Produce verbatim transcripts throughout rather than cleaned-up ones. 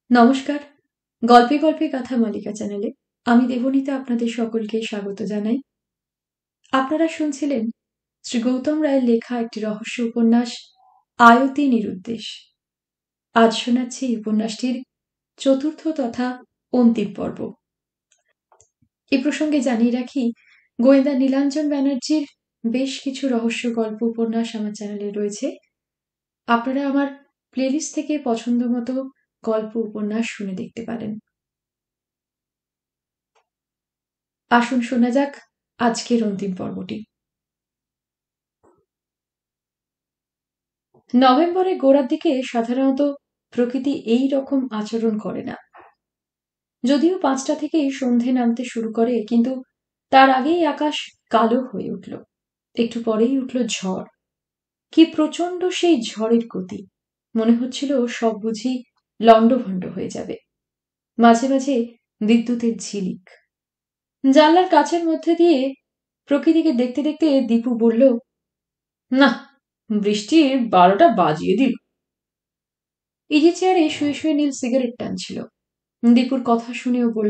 নমস্কার। গল্পে গল্পে কথা মালিকা চ্যানেলে আমি দেবনীতা আপনাদের সকলকে স্বাগত জানাই। আপনারা শুনছিলেন শ্রী গৌতম রায়ের লেখা একটি রহস্য উপন্যাস আয়তি নিরুদ্দেশ। আজ শোনাচ্ছি উপন্যাসটির চতুর্থ তথা অন্তিম পর্ব। এ প্রসঙ্গে জানিয়ে রাখি, গোয়েন্দা নীলাঞ্জন ব্যানার্জির বেশ কিছু রহস্য গল্প উপন্যাস আমার চ্যানেলে রয়েছে। আপনারা আমার প্লেলিস্ট থেকে পছন্দ মতো গল্প উপন্যাস শুনে দেখতে পারেন। আসুন শোনা যাক আজকের অন্তিম পর্বটি। নভেম্বরের গোড়ার দিকে সাধারণত প্রকৃতি এই রকম আচরণ করে না। যদিও পাঁচটা থেকেই সন্ধে নামতে শুরু করে, কিন্তু তার আগেই আকাশ কালো হয়ে উঠল। একটু পরেই উঠল ঝড়। কি প্রচন্ড সেই ঝড়ের গতি! মনে হচ্ছিল সব বুঝি লণ্ডভণ্ড হয়ে যাবে। মাঝে মাঝে বিদ্যুতের ঝিলিক। জানলার কাচের মধ্যে দিয়ে প্রকৃতিকে দেখতে দেখতে দীপু বলল, না, বৃষ্টির বারোটা বাজিয়ে দিল। ইজি চেয়ারে শুয়ে শুয়ে নীল সিগারেট টানছিল। দীপুর কথা শুনেও বলল,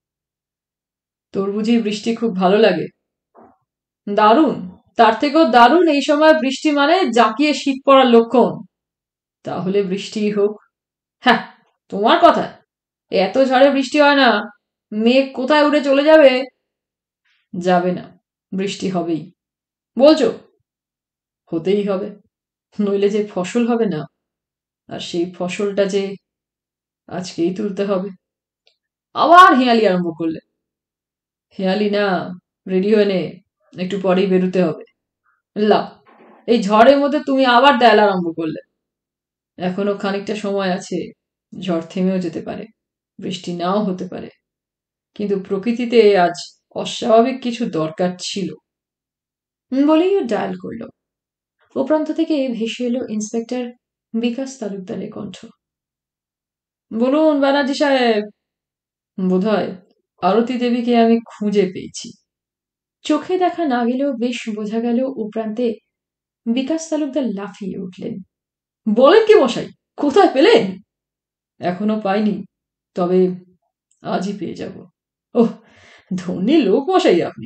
তোর বুঝি বৃষ্টি খুব ভালো লাগে? দারুণ, তার থেকেও দারুণ এই সময় বৃষ্টি মানে জাঁকিয়ে শীত পড়ার লক্ষণ। তাহলে বৃষ্টি হোক। হ্যাঁ, তোমার কথা, এত ঝড়ে বৃষ্টি হয় না। মেঘ কোথায় উড়ে চলে যাবে। যাবে না, বৃষ্টি হবেই। বলছো? হতেই হবে, নইলে যে ফসল হবে না, আর সেই ফসলটা যে আজকেই তুলতে হবে। আবার হেঁয়ালি আরম্ভ করলে। হেঁয়ালি না, রেডি হয়ে নে, একটু পরেই বেরোতে হবে। লাও, এই ঝড়ের মধ্যে তুমি আবার দেয়াল আরম্ভ করলে। এখনো খানিকটা সময় আছে, ঝড় থেমেও যেতে পারে, বৃষ্টি নাও হতে পারে, কিন্তু প্রকৃতিতে আজ অস্বাভাবিক কিছু দরকার ছিল। বলেই ও ডায়াল করল। ও প্রান্ত থেকে ভেসে এলো ইন্সপেক্টর বিকাশ তালুকদারের কণ্ঠ। বলুন ব্যানার্জি সাহেব। বোধহয় আরতি দেবীকে আমি খুঁজে পেয়েছি। চোখে দেখা না গেলেও বেশ বোঝা গেল ও প্রান্তে বিকাশ তালুকদার লাফিয়ে উঠলেন। বলেন কি মশাই, কোথায় পেলেন? এখনো পাইনি, তবে আজই পেয়ে যাব। ওহ, ধনী লোক মশাই আপনি।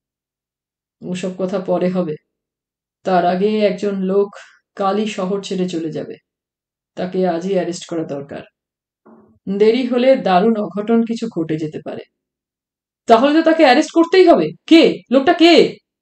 ওসব কথা পরে হবে, তার আগে একজন লোক কালই শহর ছেড়ে চলে যাবে। তাকে আজই অ্যারেস্ট করা দরকার। দেরি হলে দারুণ অঘটন কিছু ঘটে যেতে পারে। তাহলে তো তাকে অ্যারেস্ট করতেই হবে। কে লোকটা? কে?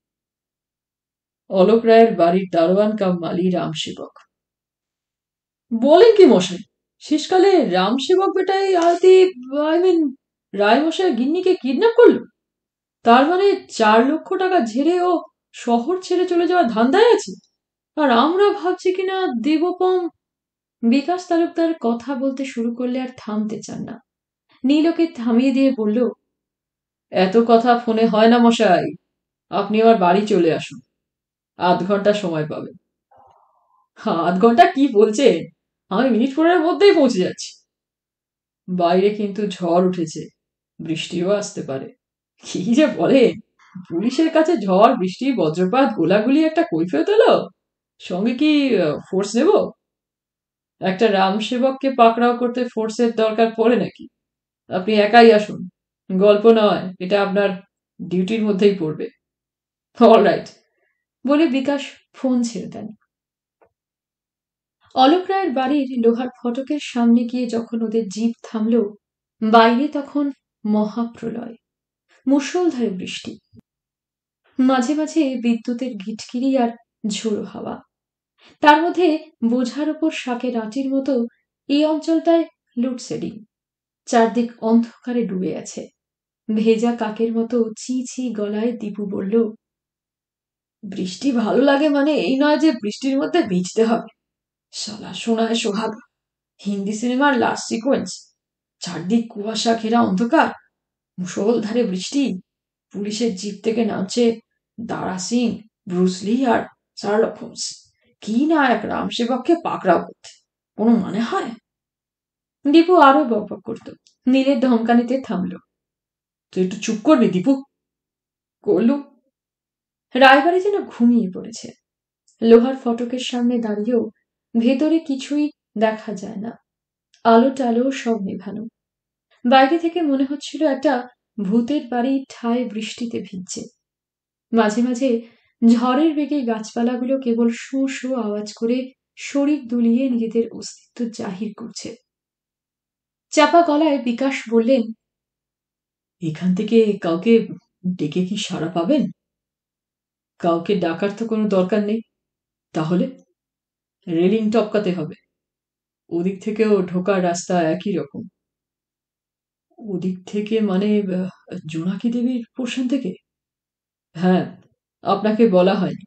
অলোক রায়ের বাড়ির দারোয়ান কাম মালি রামসেবক। বলেন কি মশাই, শেষকালে রামসেবক বেটাই আরতি, আই মিন রায় মশাই গিন্নিকে কিডন্যাপ করলো? তার মানে চার লক্ষ টাকা ঝেড়ে ও শহর ছেড়ে চলে যাওয়ার ধান্দায় আছে। আর আমরা ভাবছি কিনা দেবপম। বিকাশ তালুকদার কথা বলতে শুরু করলে আর থামতে চান না। নীল ওকে থামিয়ে দিয়ে বলল, এত কথা ফোনে হয় না মশাই, আপনি আমার বাড়ি চলে আসুন, আধ ঘন্টা সময় পাবেন। আধ ঘন্টা কি বলছেন, আমি মিনিট পনেরোর মধ্যেই পৌঁছে যাচ্ছি। বাইরে কিন্তু ঝড় উঠেছে, বৃষ্টিও আসতে পারে। কি যে বলে, পুলিশের কাছে ঝড় বৃষ্টি বজ্রপাত গোলাগুলি একটা কৈফিয়ত হলো। সঙ্গে কি ফোর্স নেব? একটা রামসেবককে পাকড়াও করতে ফোর্সের দরকার পড়ে নাকি? আপনি একাই আসুন, গল্প নয়, এটা আপনার ডিউটির মধ্যেই পড়বে। অলরাইট, বলে বিকাশ ফোন ছেড়ে দেন। অলোক রায়ের বাড়ির লোহার ফটকের সামনে গিয়ে যখন ওদের জিপ থামল, বাইরে তখন মহাপ্রলয়, মুষলধারে বৃষ্টি, মাঝে মাঝে বিদ্যুতের ঘিটকিরি আর ঝোড়ো হাওয়া। তার মধ্যে বোঝার ওপর শাকের আঁটির মতো এই অঞ্চলটায় লোডশেডিং। চারদিক অন্ধকারে ডুবে আছে। ভেজা কাকের মতো চি চি গলায় দীপু বলল, বৃষ্টি ভালো লাগে মানে এই নয় যে বৃষ্টির মধ্যে ভিজতে হবে। শালা সোনায় সোহাগ, হিন্দি সিনেমার লাস্ট সিকোয়েন্স। চারদিক কুয়াশা ঘেরা অন্ধকার, মুষলধারে বৃষ্টি, পুলিশের জিপ থেকে নামছে দারা সিং, ব্রুসলি আর শার্লক হোমস। কি না এক রামসেবককে পাকড়াও করতে, কোনো মানে হয়? দীপু আরো বকবক করত। নীলের ধমকানিতে থামলো। তুই একটু চুপ করবি দীপু? করলু। রায়বাড়ি যেন ঘুমিয়ে পড়েছে। লোহার ফটকের সামনে দাঁড়িয়েও ভেতরে কিছুই দেখা যায় না। আলো টালো সব নেভানো। বাইরে থেকে মনে হচ্ছিল একটা ভূতের বাড়ি ঠায় বৃষ্টিতে ভিজছে। মাঝে মাঝে ঝড়ের বেগে গাছপালাগুলো কেবল শো শো আওয়াজ করে শরীর দুলিয়ে নিজেদের অস্তিত্ব জাহির করছে। চাপা গলায় বিকাশ বললেন, এখান থেকে কাউকে ডেকে কি সাড়া পাবেন? কাউকে ডাকার তো কোনো দরকার নেই। তাহলে রেলিং টপকাতে হবে। ওদিক থেকেও ঢোকার রাস্তা একই রকম। ওদিক থেকে মানে জোনাকি দেবীর পোর্শন থেকে? হ্যাঁ, আপনাকে বলা হয়নি।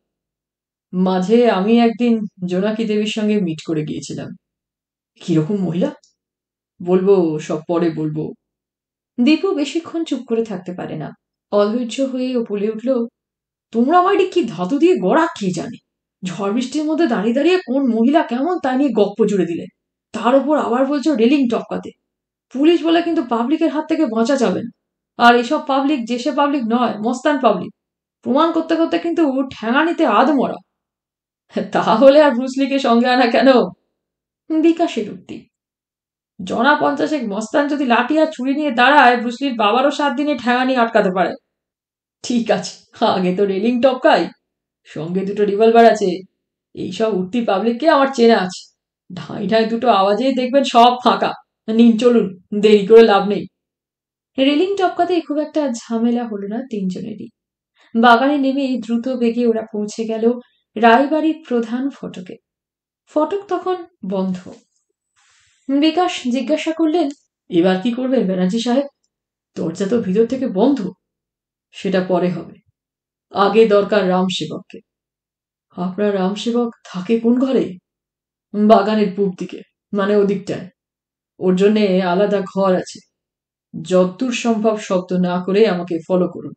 মাঝে আমি একদিন জোনাকি দেবীর সঙ্গে মিট করে গিয়েছিলাম। কিরকম মহিলা? বলবো, সব পরে বলবো। দীপু বেশিক্ষণ চুপ করে থাকতে পারে না। অধৈর্য হয়ে ও বলে উঠল, তোমরা বাড়ি কি ধাতু দিয়ে গড়া কে জানে? ঝড় বৃষ্টির মধ্যে দাঁড়িয়ে দাঁড়িয়ে কোন মহিলা কেমন তা নিয়ে গপ্প জুড়ে দিলে। তার উপর আবার বলছো রেলিং টপকাতে। পুলিশ বলে কিন্তু পাবলিকের হাত থেকে বাঁচা যাবে না। আর এসব পাবলিক যে সে পাবলিক নয়, মস্তান পাবলিক। প্রমাণ করতে করতে কিন্তু ঠ্যাঙানিতে আধ মরা। তাহলে আর ব্রুসলিকে সঙ্গে আনা কেন? বিকাশের উক্তি। জনা পঞ্চাশেক মস্তান যদি লাঠি আর ছুরি নিয়ে দাঁড়ায়, ব্রুসলির বাবারও সাত দিনে ঠ্যাঙানি আটকাতে পারে। ঠিক আছে, আগে তো রেলিং টপকাই, সঙ্গে দুটো রিভলভার আছে। এইসব উঠতি পাবলিককে আমার চেনা আছে। ঢাই ঢাই দুটো আওয়াজেই দেখবেন সব ফাঁকা। নিন চলুন, দেরি করে লাভ নেই। রেলিং টপকাতে খুব একটা ঝামেলা হলো না তিনজনেরই। বাগানে নেমে দ্রুত বেগে ওরা পৌঁছে গেল রায়বাড়ির প্রধান ফটকে। ফটক তখন বন্ধ। বিকাশ জিজ্ঞাসা করলেন, এবার কি করবেন ব্যানার্জি সাহেব? দরজা তো ভিতর থেকে বন্ধ। সেটা পরে হবে, আগে দরকার রাম সেবককে। আপনার রাম সেবক থাকে কোন ঘরে? বাগানের পূব দিকে, মানে ওদিকটায়। ওর জন্য আলাদা ঘর আছে। যতদূর সম্ভব শব্দ না করে আমাকে ফলো করুন।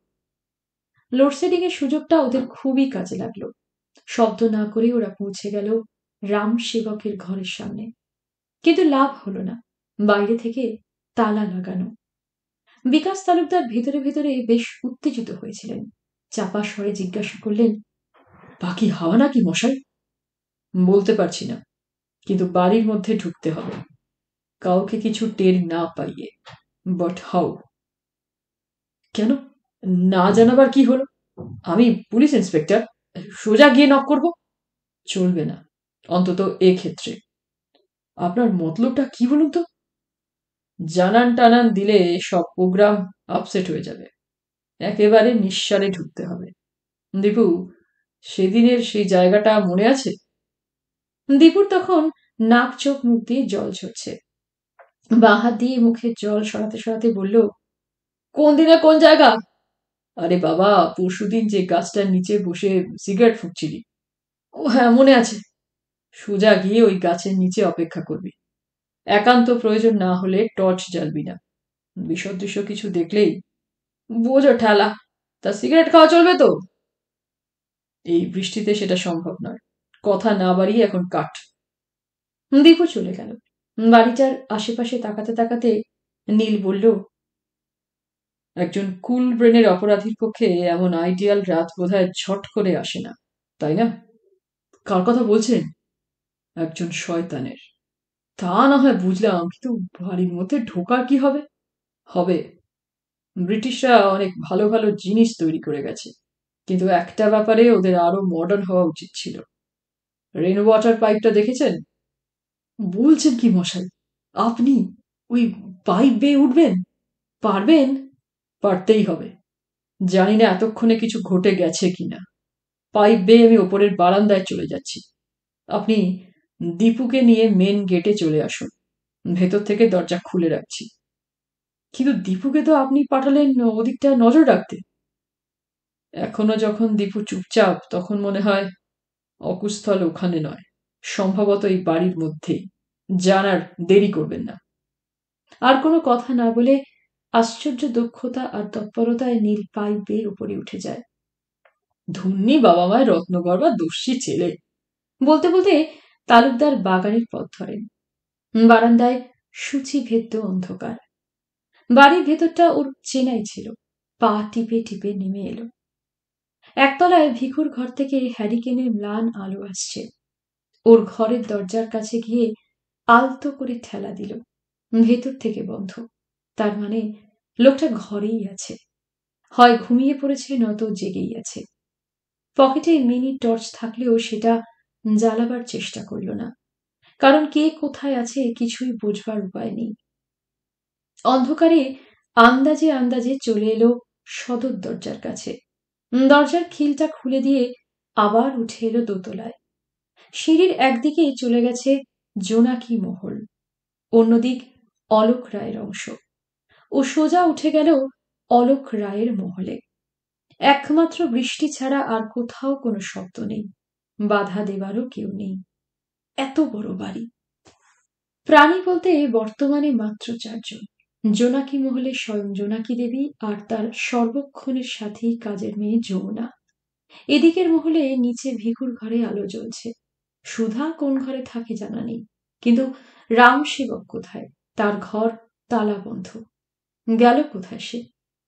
লোডশেডিং এর সুযোগটা ওদের খুবই কাজে লাগলো। শব্দ না করে ওরা পৌঁছে গেল রাম সেবকের ঘরের সামনে। কিন্তু লাভ হলো না, বাইরে থেকে তালা লাগানো। বিকাশ তালুকদার ভেতরে ভেতরে বেশ উত্তেজিত হয়েছিলেন। চাপা স্বরে জিজ্ঞাসা করলেন, বাকি হাওয়া নাকি মশাই? বলতে পারছি না, কিন্তু বাড়ির মধ্যে ঢুকতে হবে, কাউকে কিছু টের না পাইয়ে। But how? কেন? না জানাবার কি হলো? আমি পুলিশ ইন্সপেক্টর, সোজা গিয়ে নক করব? চলবে না, অন্তত এ ক্ষেত্রে। আপনার মতলবটা কি বলুন তো? জানান টানান দিলে সব প্রোগ্রাম আপসেট হয়ে যাবে। একেবারে নিঃসারে ঢুকতে হবে। দীপু, সেদিনের সেই জায়গাটা মনে আছে? দীপুর তখন নাক চোখ মুখ দিয়ে জল ঝরছে। বাঁ হাত দিয়ে মুখের জল সরাতে সরাতে বলল, কোন দিনে কোন জায়গা? আরে বাবা, পরশুদিন যে গাছটার নিচে বসে সিগারেট ফুঁকছিলি। ও হ্যাঁ, মনে আছে। সোজা গিয়ে ওই গাছের নিচে অপেক্ষা করবি। একান্ত প্রয়োজন না হলে টর্চ জ্বালবি না। বিসদৃশ্য কিছু দেখলেই বোঝো ঠেলা। তা সিগারেট খাওয়া চলবে তো? এই বৃষ্টিতে সেটা সম্ভব নয়। কথা না বাড়িয়ে এখন কাট। দীপু চলে গেল। বাড়িটার আশেপাশে তাকাতে তাকাতে নীল বলল, একজন কুল ব্রেনের অপরাধীর পক্ষে এমন আইডিয়াল রাত বোধহয় ঝট করে আসে না, তাই না? কার কথা বলছেন? একজন শয়তানের। তা না হয় বুঝলাম, কিন্তু বাড়ির মধ্যে ঢোকার কি হবে? হবে। ব্রিটিশরা অনেক ভালো ভালো জিনিস তৈরি করে গেছে, কিন্তু একটা ব্যাপারে ওদের আরো মডার্ন হওয়া উচিত ছিল। রেন ওয়াটার পাইপটা দেখেছেন? বলছেন কি মশাই, আপনি ওই পাইপ বেয়ে উঠবেন? পারবেন? পারতেই হবে। জানি না এতক্ষণে কিছু ঘটে গেছে কিনা। পাইপ বেয়ে আমি ওপরের বারান্দায় চলে যাচ্ছি। আপনি দীপুকে নিয়ে মেন গেটে চলে আসুন। ভেতর থেকে দরজা খুলে রাখছি। কিন্তু দীপুকে তো আপনি পাঠালেন ওদিকটা নজর রাখতে। এখনো যখন দীপু চুপচাপ, তখন মনে হয় অকুস্থল ওখানে নয়, সম্ভবত এই বাড়ির মধ্যেই। জানার দেরি করবেন না। আর কোনো কথা না বলে আশ্চর্য দক্ষতা আর তৎপরতায় নীল পাইপ বেয়ে উপরে উঠে যায়। ধন্যী বাবা মায়ের রত্নগর্ভা দস্যি ছেলে। বলতে বলতে তালুকদার বাগানের পথ ধরেন। বারান্দায় সূচিভেদ্য অন্ধকার। বাড়ির ভেতরটা ওর চেনাই ছিল। পা টিপে টিপে নেমে এলো। একতলায় ভিখুর ঘর থেকে হ্যারিকেনের ম্লান আলো আসছে। ওর ঘরের দরজার কাছে গিয়ে আলতো করে ঠেলা দিল। ভেতর থেকে বন্ধ। তার মানে লোকটা ঘরেই আছে, হয় ঘুমিয়ে পড়েছে নয়তো জেগেই আছে। পকেটে মিনি টর্চ থাকলেও সেটা জ্বালাবার চেষ্টা করল না, কারণ কে কোথায় আছে কিছুই বুঝবার উপায় নেই। অন্ধকারে আন্দাজে আন্দাজে চলে এলো সদর দরজার কাছে। দরজার খিলটা খুলে দিয়ে আবার উঠে এলো দোতলায়। সিঁড়ির একদিকে চলে গেছে জোনাকি মহল, অন্যদিক অলোক রায়ের অংশ। ও সোজা উঠে গেল অলোক রায়ের মহলে। একমাত্র বৃষ্টি ছাড়া আর কোথাও কোনো শব্দ নেই, বাধা দেবারও কেউ নেই। এত বড় বাড়ি। প্রাণী বলতে বর্তমানে মাত্র চারজন, জোনাকি মহলে স্বয়ং জোনাকি দেবী আর তার সর্বক্ষণের সাথী কাজের মেয়ে যমুনা। এদিকের মহলে নিচে ভিখুর ঘরে আলো জ্বলছে। সুধা কোন ঘরে থাকে জানা নেই, কিন্তু রাম সেবক কোথায়? তার ঘর তালা বন্ধ। গেল কোথায় সে?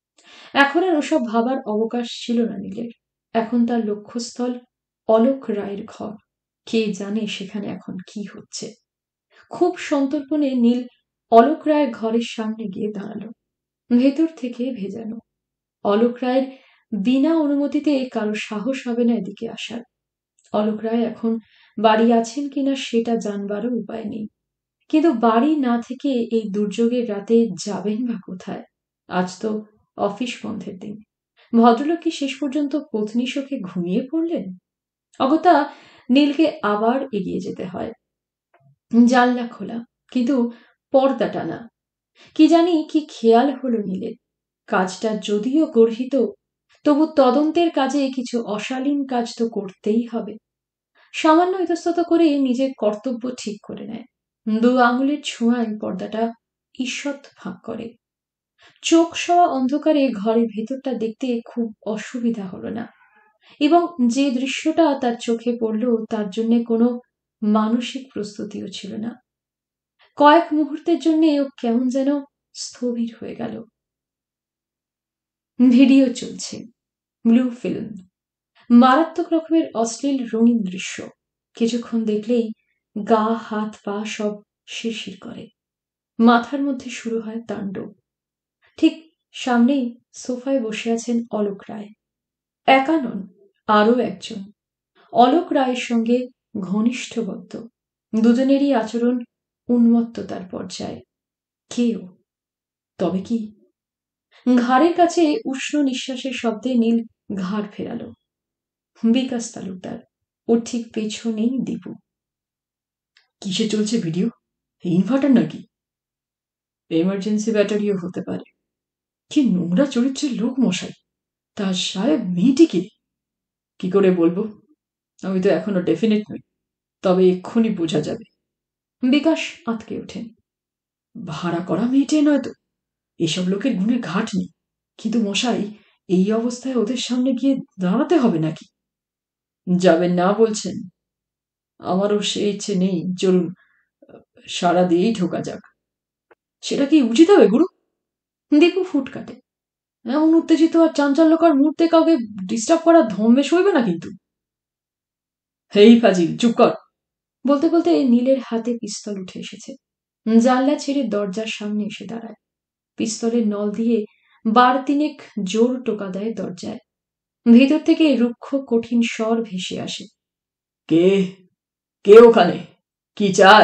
এখন আর ওসব ভাবার অবকাশ ছিল না নীলের। এখন তার লক্ষ্যস্থল অলোক রায়ের ঘর। কে জানে সেখানে এখন কি হচ্ছে। খুব সন্তর্পণে নীল অলোক রায়ের ঘরের সামনে গিয়ে দাঁড়ালো। ভেতর থেকে ভেজানো। অলোক রায়ের বিনা অনুমতিতে কারো সাহস হবে না এদিকে আসার। অলোক রায় এখন বাড়ি আছেন কিনা সেটা জানবারও উপায় নেই, কিন্তু বাড়ি না থেকে এই দুর্যোগের রাতে যাবেন বা কোথায়? আজ তো অফিস বন্ধের দিন। ভদ্রলোক কি শেষ পর্যন্ত পত্নী শোকে ঘুমিয়ে পড়লেন? অগত্যা নীলকে আবার এগিয়ে যেতে হয়। জানলা খোলা, কিন্তু পর্দা টানা। কি জানি কি খেয়াল হলো নীলের। কাজটা যদিও গর্হিত, তবু তদন্তের কাজে কিছু অশালীন কাজ তো করতেই হবে। সামান্য ইতস্তত করে নিজের কর্তব্য ঠিক করে নেয়। দু আঙুলের ছোঁয়ায় পর্দাটা ঈষৎ ফাঁক করে। চোখ সওয়া অন্ধকারে ঘরের ভেতরটা দেখতে খুব অসুবিধা হলো না, এবং যে দৃশ্যটা তার চোখে পড়ল তার জন্য কোনো মানসিক প্রস্তুতিও ছিল না। কয়েক মুহূর্তের জন্য ও কেমন যেন স্থবির হয়ে গেল। ভিডিও চলছে, ব্লু ফিল্ম, মারাত্মক রকমের অশ্লীল রঙিন দৃশ্য। কিছুক্ষণ দেখলেই গা হাত পা সব শিরশির করে। মাথার মধ্যে শুরু হয় তাণ্ডব। ঠিক সামনেই সোফায় বসে আছেন অলোক রায়। একা নন, আরো একজন। অলোক রায়ের সঙ্গে ঘনিষ্ঠবদ্ধ। দুজনেরই আচরণ উন্মত্ততার পর্যায়ে। কেউ তবে কি? ঘাড়ের কাছে উষ্ণ নিঃশ্বাসের শব্দে নীল ঘাড় ফেরালো। বিকাশ তালুকদার, ওর ঠিক পেছনেই দীপু। কিসে চলছে ভিডিও? ইনভার্টার নাকি? এমার্জেন্সি ব্যাটারিও হতে পারে। কি নোংরা চরিত্রের লোক মশাই। তার সাহেব মেয়েটিকে কি করে বলবো? আমি তো এখনো ডেফিনেট নই, তবে এক্ষুনি বোঝা যাবে। বিকাশ আঁতকে ওঠেন। ভাড়া করা মেয়েটে নয় তো? এসব লোকের গুণে ঘাট নেই, কিন্তু মশাই এই অবস্থায় ওদের সামনে গিয়ে দাঁড়াতে হবে নাকি? যাবেন না বলছেন? আমারও সে ইচ্ছে নেই। চলুন, সারা দিয়েই ঢোকা যাক। সেটা কি উচিত হবে গুরু? দীপু ফুট কাটে। এমন উত্তেজিত আর চাঞ্চল্যকর মুহূর্তে কাউকে ডিস্টার্ব করা ধম্মে সইবে না কিন্তু। হেই ফাজিল, চুপ কর। বলতে বলতে নীলের হাতে পিস্তল উঠে এসেছে। জানলা ছেড়ে দরজার সামনে এসে দাঁড়ায়। পিস্তলের নল দিয়ে বার তিনেক জোর টোকা দেয় দরজায়। ভেতর থেকে রুক্ষ কঠিন স্বর ভেসে আসে। কে কে ওখানে? কি চাই?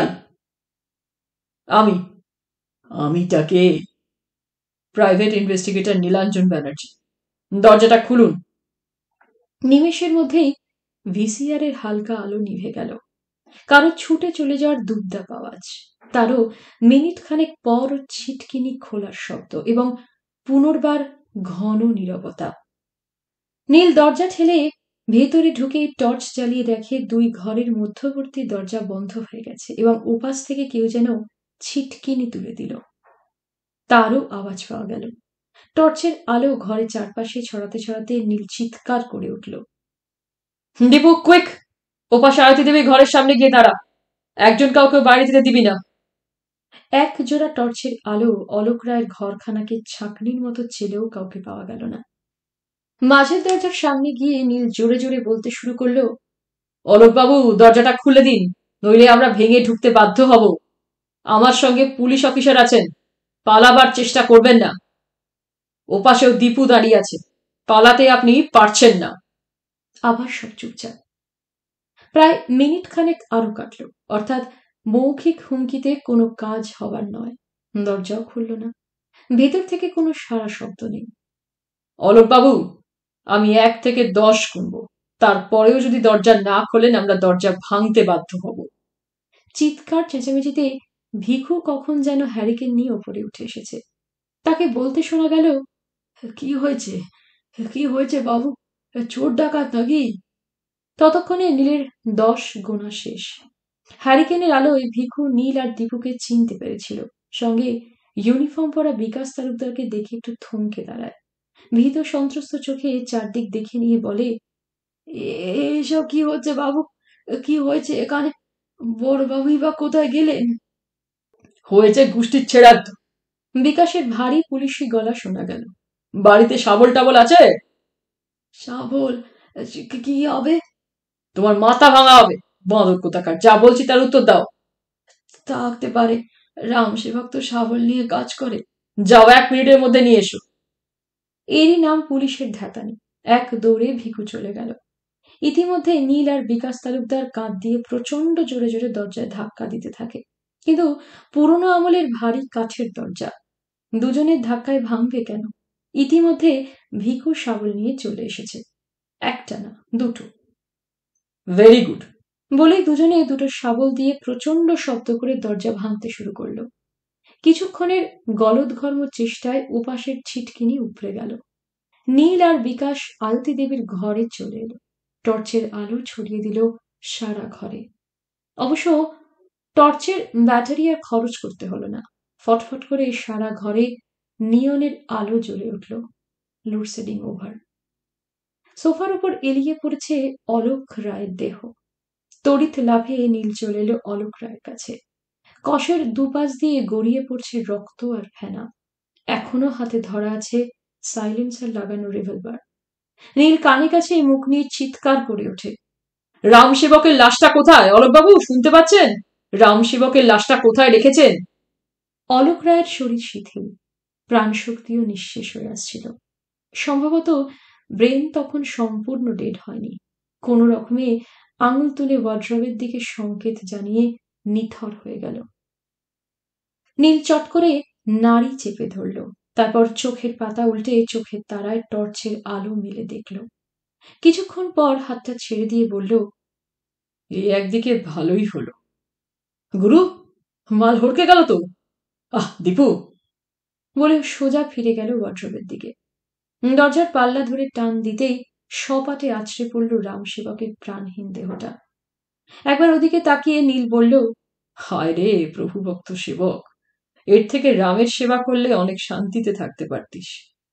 আমি আমিটা কে? Private investigator Nilanjan Banerjee. দরজাটা খুলুন। নিমেষের মধ্যেই ভিসিআর এর হালকা আলো নিভে গেল। কারো ছুটে চলে যাওয়ার দুপদাপ আওয়াজ, তারও মিনিট খানেক পর ছিটকিনি খোলার শব্দ, এবং পুনর্বার ঘন নীরবতা। নীল দরজা ঠেলে ভেতরে ঢুকে টর্চ জ্বালিয়ে দেখে দুই ঘরের মধ্যবর্তী দরজা বন্ধ হয়ে গেছে, এবং ওপাশ থেকে কেউ যেন ছিটকিনি তুলে দিল। তারও আওয়াজ পাওয়া গেল। টর্চের আলো ঘরের চারপাশে ছড়াতে ছড়াতে নীল চিৎকার করে উঠল। দীপু, কুইক! ওপাশে আরতি দেবী ঘরের সামনে গিয়ে দাঁড়া। একজন কাউকে বাইরে যেতে দিবি না। এক জোড়া টর্চের আলো অলোক রায়ের ঘরখানাকে ছাকনির মতো চেলেও কাউকে পাওয়া গেল না। মাঝের দরজার সামনে গিয়ে নীল জোরে জোরে বলতে শুরু করলো, অলোক বাবু, দরজাটা খুলে দিন, নইলে আমরা ভেঙে ঢুকতে বাধ্য হব। আমার সঙ্গে পুলিশ অফিসার আছেন, পালাবার চেষ্টা করবেন না। ওপাশেও দীপু দাঁড়িয়ে আছে, পালাতে আপনি পারছেন না। আবার সব চুপচাপ। প্রায় মিনিট খানেক আরো কাটল, অর্থাৎ মৌখিক হুমকিতে কোনো কাজ হবার নয়। দরজাও খুলল না, ভেতর থেকে কোনো সারা শব্দ নেই। অলোকবাবু, আমি এক থেকে দশ গুনব, তারপরেও যদি দরজা না খোলেন আমরা দরজা ভাঙতে বাধ্য হব। চিৎকার চেঁচামেচিতে ভিখু কখন যেন হ্যারিকেন নিয়ে ওপরে উঠে এসেছে। তাকে বলতে শোনা গেল, কি হয়েছে, কি হয়েছে বাবু, চোর ডাকাত নাকি? ততক্ষণে নীলের দশ গোনা শেষ। হ্যারিকেনের আলোয় ভিখু নীল আর দীপুকে চিনতে পেরেছিল। সঙ্গে ইউনিফর্ম পরা বিকাশ তালুকদারকে দেখে একটু থমকে দাঁড়ায়। ভীত সন্ত্রস্ত চোখে চারদিক দেখে নিয়ে বলে, এসব কি হচ্ছে বাবু, কি হয়েছে এখানে? বড় বাবুই বা কোথায় গেলেন? হয়েছে গোষ্ঠীর ছেড়ার। বিকাশের ভারী পুলিশি গলা শোনা গেল। বাড়িতে শাবল টাবল আছে? শাবল কি হবে? তোমার মাথা ভাঙা হবে, বাঁদর কোথাকার। যা বলছি তার উত্তর দাও। থাকতে পারে, রাম সেবক তো শাবল নিয়ে কাজ করে। যাও, এক মিনিটের মধ্যে নিয়ে এসো। এরই নাম পুলিশের ধ্যাতানি। এক দৌড়ে ভিখু চলে গেল। ইতিমধ্যে নীল আর বিকাশ তালুকদার কাঁধ দিয়ে প্রচন্ড জোরে জোরে দরজায় ধাক্কা দিতে থাকে, কিন্তু পুরনো আমলের ভারী কাঠের দরজা, দুজনের ধাক্কায় ভাঙবে কেন? ইতিমধ্যে ভিখু শাবল নিয়ে চলে এসেছে, একটা না দুটো। ভেরি গুড বলেই দুজনে দুটো শাবল দিয়ে প্রচন্ড শব্দ করে দরজা ভাঙতে শুরু করলো। কিছুক্ষণের গলদঘর্ম চেষ্টায় উপাসের ছিটকিনি উপড়ে গেল। নীল আর বিকাশ আলতি দেবীর ঘরে চলে এলো। টর্চের আলো ছড়িয়ে দিল সারা ঘরে। অবশ্য টর্চের ব্যাটারি আর খরচ করতে হলো না। ফটফট করে সারা ঘরে নিয়নের আলো জ্বলে উঠল। Load shedding over. সোফার উপর এলিয়ে পড়েছে অলোক রায়ের দেহ। তড়িৎ লাফে নীল চলে এলো অলোক রায়ের কাছে। কষের দুপাশ দিয়ে গড়িয়ে পড়ছে রক্ত আর ফেনা। এখনো হাতে ধরা আছে সাইলেন্সার লাগানো রিভলভার। নীল কানে কাছে মুখ নিয়ে চিৎকার করে ওঠে, রাম সেবকের লাশটা কোথায়? অলোকবাবু শুনতে পাচ্ছেন? রাম সেবকের লাশটা কোথায় রেখেছেন? অলোক রায়ের শরীর শিথিল, প্রাণশক্তিও নিঃশেষ হয়ে আসছিল। সম্ভবত ব্রেন তখন সম্পূর্ণ ডেড হয়নি। কোন রকমে আঙুল তুলে ওয়ার্ড্রবের দিকে সংকেত জানিয়ে নিথর হয়ে গেল। নীল চট করে নাড়ি চেপে ধরল, তারপর চোখের পাতা উল্টে চোখের তারায় টর্চের আলো মেলে দেখল। কিছুক্ষণ পর হাতটা ছেড়ে দিয়ে বলল, এই একদিকে ভালোই হলো। গুরু, মাল হড়কে গেল তো। আহ দীপু বলে সোজা ফিরে গেল ওয়ার্ড্রবের দিকে। দরজার পাল্লা ধরে টান দিতেই সপাটে আছড়ে পড়ল রাম সেবকের প্রাণহীন দেহটা। একবার ওদিকে তাকিয়ে নীল বলল, হায় রে প্রভু ভক্ত সেবক, এর থেকে রামের সেবা করলে অনেক শান্তিতে থাকতে পারতিস।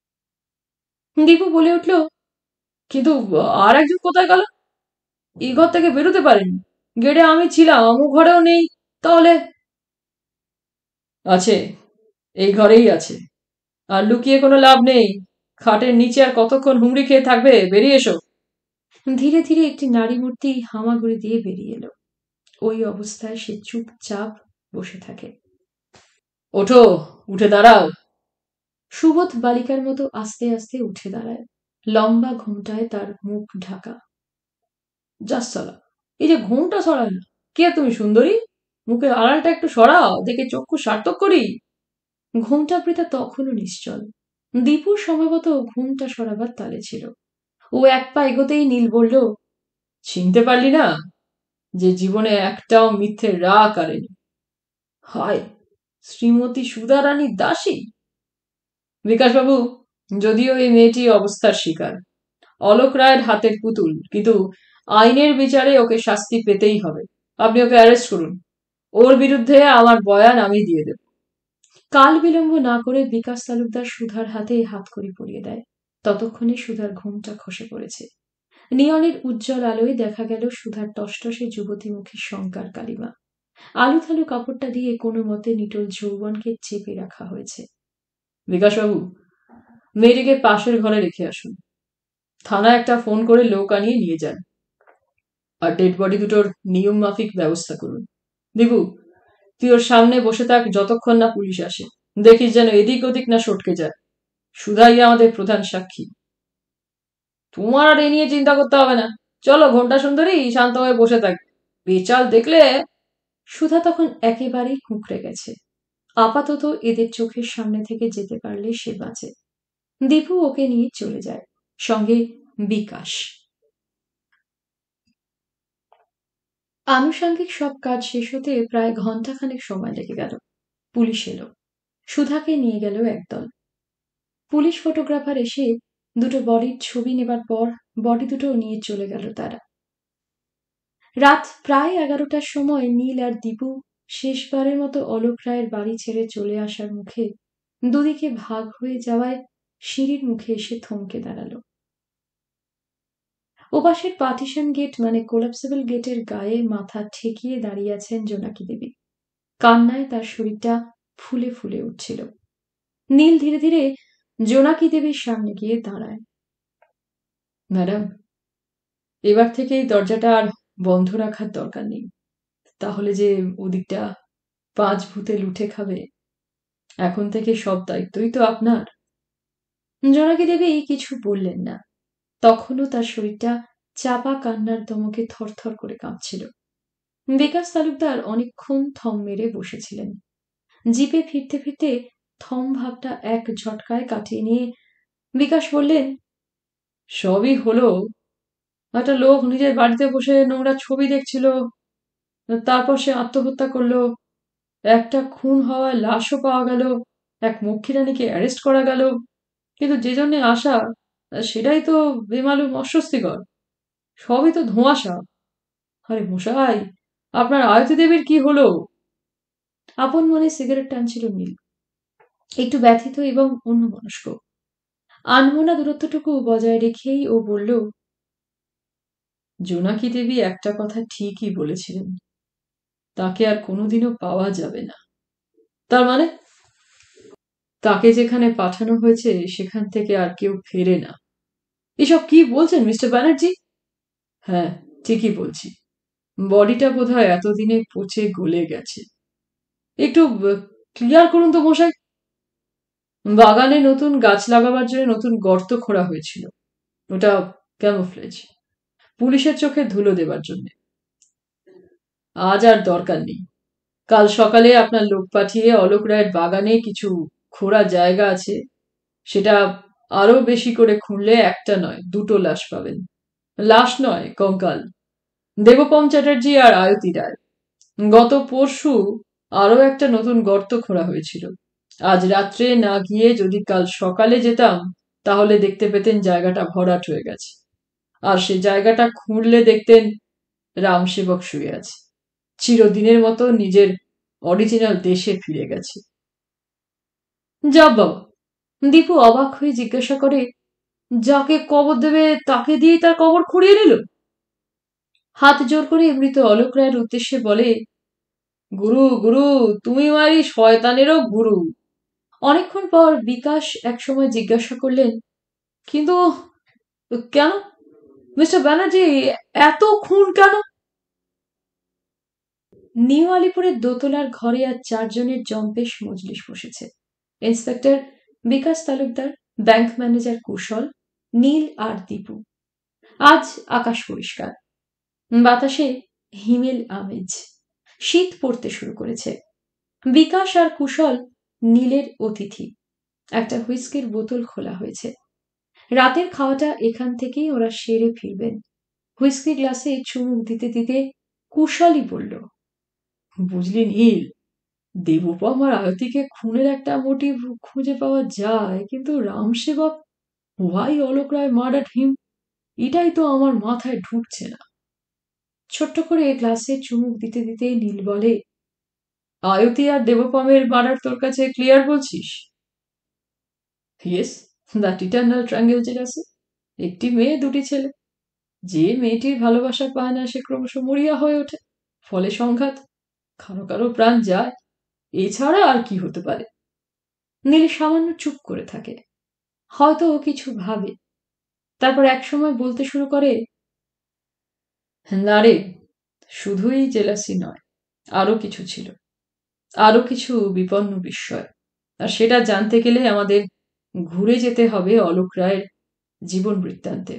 দীপু বলে উঠল, কিন্তু আর একজন কোথায় গেল? এই ঘর থেকে বেরোতে পারেনি। গেটে আমি ছিলাম, আমু ঘরেও নেই। তাহলে আছে, এই ঘরেই আছে। আর লুকিয়ে কোনো লাভ নেই। খাটের নিচে আর কতক্ষণ হুমড়ি খেয়ে থাকবে? বেরিয়ে এসো। ধীরে ধীরে একটি নারী মূর্তি হামাগুড়ি দিয়ে বেরিয়ে এলো। ওই অবস্থায় সে চুপচাপ বসে থাকে। ওঠো, উঠে দাঁড়াও। সুবোধ বালিকার মতো আস্তে আস্তে উঠে দাঁড়ায়। লম্বা ঘোমটায় তার মুখ ঢাকা। যাস সালা, এই যে ঘোমটা সরায় না। কে তুমি সুন্দরী? মুখের আড়ালটা একটু সরাও, দেখে চক্ষু সার্থক করি। ঘোমটাবৃতা তখনও নিশ্চল। দীপুর সম্ভবত ঘুমটা সরাবার তালে ছিল। ও এক পা এগোতেই নীল বলল, চিনতে পারলি না? যে জীবনে একটাও মিথ্যে রা কারেনি। হায়, শ্রীমতী সুধারানী দাসী। বিকাশবাবু, যদিও এই মেয়েটি অবস্থার শিকার, অলোক রায়ের হাতের পুতুল, কিন্তু আইনের বিচারে ওকে শাস্তি পেতেই হবে। আপনি ওকে অ্যারেস্ট করুন। ওর বিরুদ্ধে আমার বয়ান আমি দিয়ে দেব। কাল বিলম্ব না করে বিকাশ তালুকদার সুধার হাতে হাতকড়ি পরিয়ে দেয়। ততক্ষণে সুধার ঘুমটা খসে পড়েছে। নিয়নের উজ্জ্বল আলোয় দেখা গেল সুধার টসটসে যুবতী মুখের শঙ্কার কালিমা। আলু থালু কাপড়টা দিয়ে কোনো মতে নিটোল যৌবনকে চেপে রাখা হয়েছে। বিকাশবাবু, মেয়েটিকে পাশের ঘরে রেখে আসুন। থানায় একটা ফোন করে লোক আনিয়ে নিয়ে যান। আর ডেড বডি দুটোর নিয়ম মাফিক ব্যবস্থা করুন। দিবু, তুই ওর সামনে বসে থাক যতক্ষণ না পুলিশ আসে। দেখিস যেন এদিক ওদিক না সটকে যায়। সুধাই আমাদের প্রধান সাক্ষী। তোমার আর এ নিয়ে চিন্তা করতে হবে না। চলো ঘন্টা সুন্দরী শান্ত হয়ে বসে থাক। বেচাল দেখলে। সুধা তখন একেবারেই কুঁকড়ে গেছে। আপাতত এদের চোখের সামনে থেকে যেতে পারলে সে বাঁচে। দীপু ওকে নিয়ে চলে যায়, সঙ্গে বিকাশ। আনুষঙ্গিক সব কাজ শেষ হতে প্রায় ঘন্টাখানেক সময় লেগে গেল। পুলিশ এলো। সুধাকে নিয়ে গেল একদল। পুলিশ ফটোগ্রাফার এসে দুটো বডির ছবি নেবার পর বডি দুটো নিয়ে চলে গেল তারা। রাত প্রায় এগারোটার সময় নীল আর দীপু শেষবারের মতো অলোক রায়ের বাড়ি ছেড়ে চলে আসার মুখে দুদিকে ভাগ হয়ে যাওয়ায় সিঁড়ির মুখে এসে থমকে দাঁড়ালো। ওপাশের পার্টিশন গেট মানে কোলাপসেবল গেটের গায়ে মাথা ঠেকিয়ে দাঁড়িয়ে আছেন জোনাকি দেবী। কান্নায় তার শরীরটা ফুলে ফুলে উঠছিল। নীল ধীরে ধীরে জোনাকি দেবীর সামনে গিয়ে দাঁড়ায়। ম্যাডাম, এবার থেকে এই দরজাটা আর বন্ধ রাখার দরকার নেই। তাহলে যে ওদিকটা পাঁচ ভূতে লুঠে খাবে। এখন থেকে সব দায়িত্বই তো আপনার। জোনাকি দেবী কিছু বললেন না। তখনও তার শরীরটা চাপা কান্নার ধমকে থরথর করে কাঁপছিল। বিকাশ তালুকদার অনেকক্ষণ থম মেরে বসেছিলেন। জিপে ফিরতে ফিরতে থম ভাবটা এক ঝটকায় কাটিয়ে নিয়ে বিকাশ বললেন, সবই হলো। একটা লোক নিজের বাড়িতে বসে নোংরা ছবি দেখছিল, তারপর সে আত্মহত্যা করলো। একটা খুন হওয়ায় লাশও পাওয়া গেল। এক মক্ষীরানীকে অ্যারেস্ট করা গেল। কিন্তু যে জন্য আসা সেটাই তো বেমালুম অস্বস্তিকর। সবই তো ধোঁয়াশা। আরে মশাই, আপনার আয়তী দেবীর কি হলো? আপন মনে সিগারেট টানছিল নীল, একটু ব্যথিত এবং অন্যমনস্ক। আনমনা দূরত্বটুকু বজায় রেখেই ও বলল, জোনাকি দেবী একটা কথা ঠিকই বলেছিলেন, তাকে আর কোনোদিনও পাওয়া যাবে না। তার মানে? তাকে যেখানে পাঠানো হয়েছে সেখান থেকে আর কেউ ফেরে না। এসব কি বলছেন মিস্টার ব্যানার্জি? হ্যাঁ, ঠিকই বলছি। বডিটা বোধহয় এতদিনে পচে গলে গেছে। একটু ক্লিয়ার করুন তো মশাই। বাগানে নতুন গাছ লাগাবার জন্য নতুন গর্ত খোঁড়া হয়েছিল। ওটা ক্যামোফ্লেজ, পুলিশের চোখে ধুলো দেবার জন্য। আজ আর দরকার নেই। কাল সকালে আপনার লোক পাঠিয়ে অলোক রায়ের বাগানে কিছু খোঁড়া জায়গা আছে, সেটা আরো বেশি করে খুঁড়লে একটা নয় দুটো লাশ পাবেন। লাশ নয়, কঙ্কাল। দেবপম চ্যাটার্জি আর আয়তী রায়। গত পরশু আরো একটা নতুন গর্ত খোঁড়া হয়েছিল। আজ রাত্রে না গিয়ে যদি কাল সকালে যেতাম তাহলে দেখতে পেতেন জায়গাটা ভরাট হয়ে গেছে। আর সে জায়গাটা খুঁড়লে দেখতেন রামসেবক শুয়ে আছে, চিরদিনের মতো নিজের অরিজিনাল দেশে ফিরে গেছে। যা বাবা। দীপু অবাক হয়ে জিজ্ঞাসা করে, যাকে কবর দেবে তাকে দিয়ে তার কবর খুঁড়িয়ে নিল? হাত জোর করে মৃত অলোক রায়ের উদ্দেশ্যে বলে, গুরু গুরু তুমি মারি শয়তানেরও গুরু। অনেকক্ষণ পর বিকাশ একসময় জিজ্ঞাসা করলেন, কিন্তু কেন মিস্টার ব্যানার্জি, এত খুন কেন? নিউ আলিপুরের দোতলার ঘরে আজ চারজনের জম্পেশ মজলিস বসেছে। Inspector Bikash Talukdar, bank manager Kushal, Neel আর দীপু। আজ আকাশ পরিষ্কার, বাতাসে হিমেল আমেজ। শীত পড়তে শুরু করেছে। বিকাশ আর কুশল নীলের অতিথি। একটা হুইস্কির বোতল খোলা হয়েছে। রাতের খাওয়াটা এখান থেকেই ওরা সেরে ফিরবেন। হুইস্কি গ্লাসে চুমুক দিতে দিতে কুশলই বলল, বুঝলি নীল, দেবপম আর আয়তীকে খুনের একটা মোটিভ খুঁজে পাওয়া যায়, কিন্তু Ramsebak, why Alok Roy murder him, এটাই তো আমার মাথায় ঢুকছে না। ছোট্ট করে গ্লাসে চুমুক দিতে দিতে নীল বলে, আয়তী আর দেবপমের মার্ডার তোর কাছে ক্লিয়ার বলছিস? Yes, that eternal triangle jealousy. একটি মেয়ে, দুটি ছেলে। যে মেয়েটির ভালোবাসা পায় না সে ক্রমশ মরিয়া হয়ে ওঠে, ফলে সংঘাত, কারো কারো প্রাণ যায়। এছাড়া আর কি হতে পারে? নীল সামান্য চুপ করে থাকে, হয়তো কিছু ভাবে। তারপর একসময় বলতে শুরু করে, না রে, শুধুই জেলাসি নয়, আরো কিছু ছিল। আরো কিছু বিপন্ন বিস্ময়, আর সেটা জানতে গেলে আমাদের ঘুরে যেতে হবে অলোক রায়ের জীবন বৃত্তান্তে।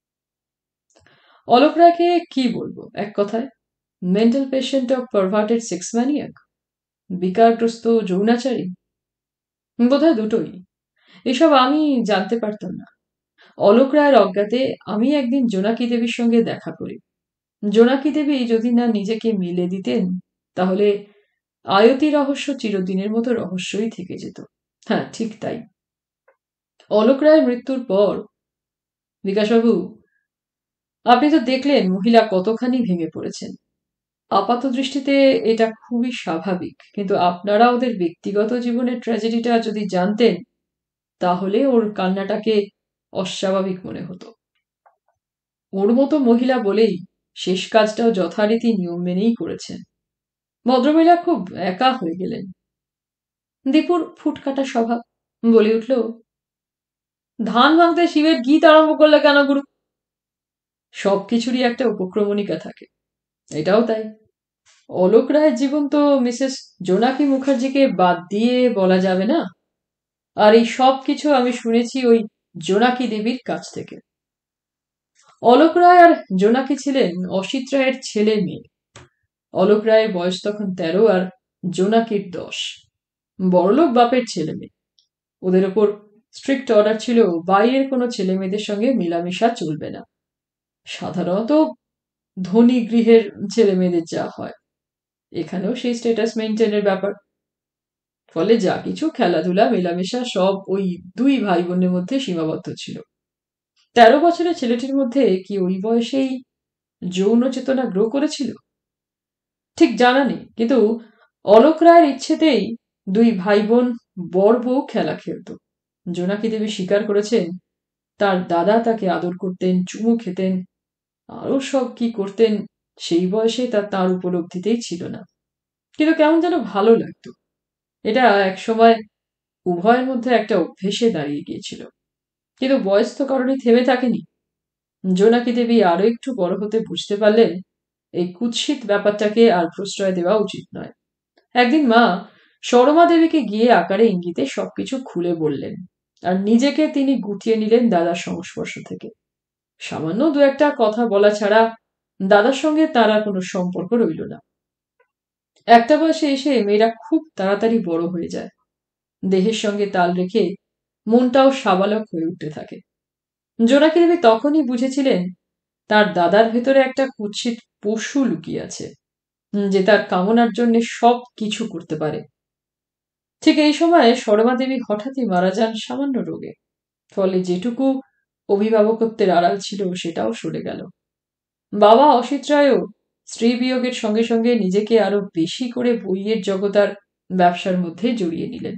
অলোক রায়কে কি বলবো এক কথায়? Mental patient of perverted sex maniac, বিকারগ্রস্ত যৌনাচারী, বোধহয় দুটোই। এসব আমি জানতে পারতাম না। অলোক রায়ের অজ্ঞাতে আমি একদিন জোনাকি দেবীর সঙ্গে দেখা করি। জোনাকি দেবী যদি না নিজেকে মিলে দিতেন, তাহলে আয়তি রহস্য চিরদিনের মতো রহস্যই থেকে যেত। হ্যাঁ, ঠিক তাই। অলোক রায়ের মৃত্যুর পর বিকাশবাবু, আপনি তো দেখলেন মহিলা কতখানি ভেঙে পড়েছেন। আপাত দৃষ্টিতে এটা খুবই স্বাভাবিক, কিন্তু আপনারা ওদের ব্যক্তিগত জীবনের ট্র্যাজেডিটা যদি জানতেন, তাহলে ওর কান্নাটাকে অস্বাভাবিক মনে হতো। ওর মতো মহিলা বলেই শেষ কাজটাও যথারীতি নিয়ম মেনেই করেছেন। ভদ্রমহিলা খুব একা হয়ে গেলেন। দীপুর ফুটকাটা স্বভাব বলে উঠল, ধান ভাঙতে শিবের গীত আরম্ভ করলে কেন গুরু? সবকিছুরই একটা উপক্রমণিকা থাকে, এটাও তাই। অলোক রায়ের জীবন তো মিসেস জোনাকি মুখার্জিকে বাদ দিয়ে বলা যাবে না। আর এই সব কিছু আমি শুনেছি ওই জোনাকি দেবীর কাছ থেকে। অলোক রায় আর জোনাকি ছিলেন অসিত রায়ের ছেলে মেয়ে। অলোক রায়ের বয়স তখন তেরো আর জোনাকির দশ। বড়লোক বাপের ছেলে মেয়ে। ওদের ওপর স্ট্রিক্ট অর্ডার ছিল বাইরের কোনো ছেলে মেয়েদের সঙ্গে মেলামেশা চলবে না। সাধারণত ধনী গৃহের ছেলে মেয়েদের যা হয়, এখানেও সেই স্ট্যাটাস মেনটেনের ব্যাপার। ফলে যা কিছু খেলাধুলা মেলামেশা সব ওই দুই ভাই বোনের মধ্যে সীমাবদ্ধ ছিল। তেরো বছরের ছেলেটির মধ্যে কি ওই বয়সেই যৌন চেতনা গ্রো করেছিল ঠিক জানা নেই, কিন্তু অলোক রায়ের ইচ্ছেতেই দুই ভাই বোন বর বউ খেলা খেলত। জোনাকি দেবী স্বীকার করেছেন তার দাদা তাকে আদর করতেন, চুমু খেতেন, আরো সব কি করতেন সেই বয়সে তা তার উপলব্ধিতেই ছিল না। কিন্তু কেমন যেন ভালো লাগতো। এটা একসময় উভয়ের মধ্যে একটা অভ্যেসে দাঁড়িয়ে গিয়েছিল। কিন্তু বয়স তো কারণে থেমে থাকেনি। জোনাকি দেবী আরো একটু বড় হতে বুঝতে পারলেন এই কুৎসিত ব্যাপারটাকে আর প্রশ্রয় দেওয়া উচিত নয়। একদিন মা সরমা দেবীকে গিয়ে আকারে ইঙ্গিতে সবকিছু খুলে বললেন, আর নিজেকে তিনি গুটিয়ে নিলেন দাদার সংস্পর্শ থেকে। সামান্য দু একটা কথা বলা ছাড়া দাদার সঙ্গে তার আর কোনো সম্পর্ক রইল না। একটা বয়সে এসে মেয়েরা খুব তাড়াতাড়ি বড় হয়ে যায়। দেহের সঙ্গে তাল রেখে মনটাও সাবালক হয়ে উঠতে থাকে। জোনাকি দেবী তখনই বুঝেছিলেন তার দাদার ভেতরে একটা কুৎসিত পশু লুকিয়ে আছে, যে তার কামনার জন্য সব কিছু করতে পারে। ঠিক এই সময় সরমা দেবী হঠাৎই মারা যান সামান্য রোগে। ফলে যেটুকু অভিভাবকত্বের আড়াল ছিল সেটাও সরে গেল। বাবা অসিত রায়ও স্ত্রী বিয়োগের সঙ্গে সঙ্গে নিজেকে আরো বেশি করে বইয়ের জগতার ব্যবসার মধ্যে জড়িয়ে নিলেন।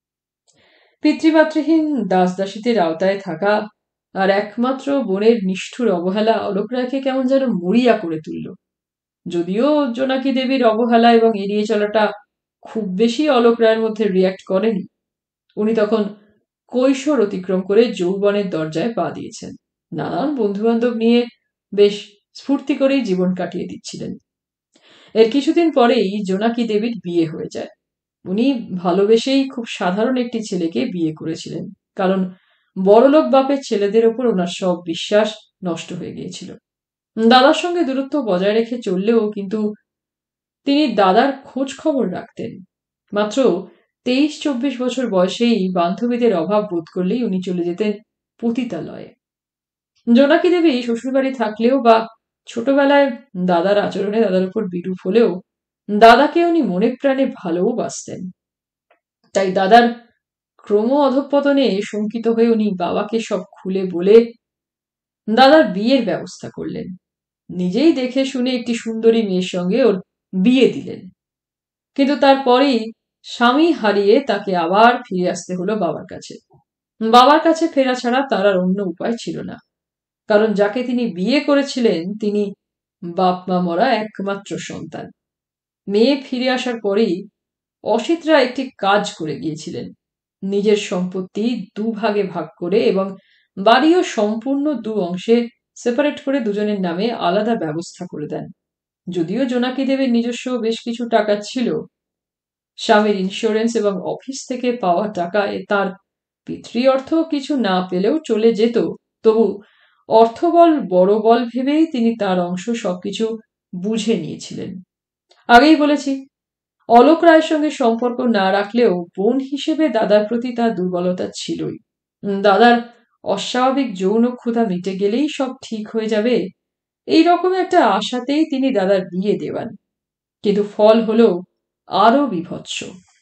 পিতৃমাতৃহীন দাস দাসীদের আওতায় থাকা আর একমাত্র বোনের নিষ্ঠুর অবহেলা অলোক রায়কে কেমন যেন মরিয়া করে তুলল। যদিও জোনাকি দেবীর অবহেলা এবং এড়িয়ে চলাটা খুব বেশি অলোক রায়ের মধ্যে রিয়াক্ট করেনি। উনি তখন কৈশোর অতিক্রম করে যৌবনের দরজায় পা দিয়েছেন। নানান বন্ধু বান্ধব নিয়ে বেশ স্ফূর্তি করেই জীবন কাটিয়ে দিচ্ছিলেন। এর কিছুদিন পরেই জোনাকি দেবীর বিয়ে হয়ে যায়। উনি ভালোবেসেই খুব সাধারণ একটি ছেলেকে বিয়ে করেছিলেন, কারণ বড়লোক বাপের ছেলেদের ওপর ওনার সব বিশ্বাস নষ্ট হয়ে গিয়েছিল। দাদার সঙ্গে দূরত্ব বজায় রেখে চললেও কিন্তু তিনি দাদার খোঁজ খবর রাখতেন। মাত্র তেইশ চব্বিশ বছর বয়সেই বান্ধবীদের অভাব বোধ করলেই উনি চলে যেতেন পতিতালয়ে। জোনাকি দেবী শ্বশুরবাড়ি থাকলেও বা ছোটবেলায় দাদার আচরণে দাদার উপর বিরূপ হলেও দাদাকে উনি মনে প্রাণে ভালোবাসতেন। তাই দাদার ক্রম অধঃপতনে শঙ্কিত হয়ে উনি বাবাকে সব খুলে বলে দাদার বিয়ের ব্যবস্থা করলেন। নিজেই দেখে শুনে একটি সুন্দরী মেয়ের সঙ্গে ওর বিয়ে দিলেন। কিন্তু তারপরেই স্বামী হারিয়ে তাকে আবার ফিরে আসতে হলো বাবার কাছে। বাবার কাছে ফেরা ছাড়া তার আর অন্য উপায় ছিল না, কারণ যাকে তিনি বিয়ে করেছিলেন তিনি বাপ মা মরা একমাত্র সন্তান। মেয়ে ফিরে আসার পরেই অসিতরা একটি কাজ করে গিয়েছিলেন। নিজের সম্পত্তি দুভাগে ভাগ করে এবং বাড়িও সম্পূর্ণ দু অংশে সেপারেট করে দুজনের নামে আলাদা ব্যবস্থা করে দেন। যদিও জোনাকি দেবীর নিজস্ব বেশ কিছু টাকা ছিল, স্বামীর ইন্স্যুরেন্স এবং অফিস থেকে পাওয়া টাকায় তার পিতৃ অর্থ কিছু না পেলেও চলে যেত, তবু অর্থবল বড় বল ভেবেই তিনি তার অংশ সবকিছু বুঝে নিয়েছিলেন। আগেই বলেছি, অলোক রায়ের সঙ্গে সম্পর্ক না রাখলেও বোন হিসেবে দাদার প্রতি তার দুর্বলতা ছিলই। দাদার অস্বাভাবিক যৌন ক্ষুধা মিটে গেলেই সব ঠিক হয়ে যাবে, এই রকম একটা আশাতেই তিনি দাদার বিয়ে দেওয়ান। কিন্তু ফল হলো আরো বীভৎস।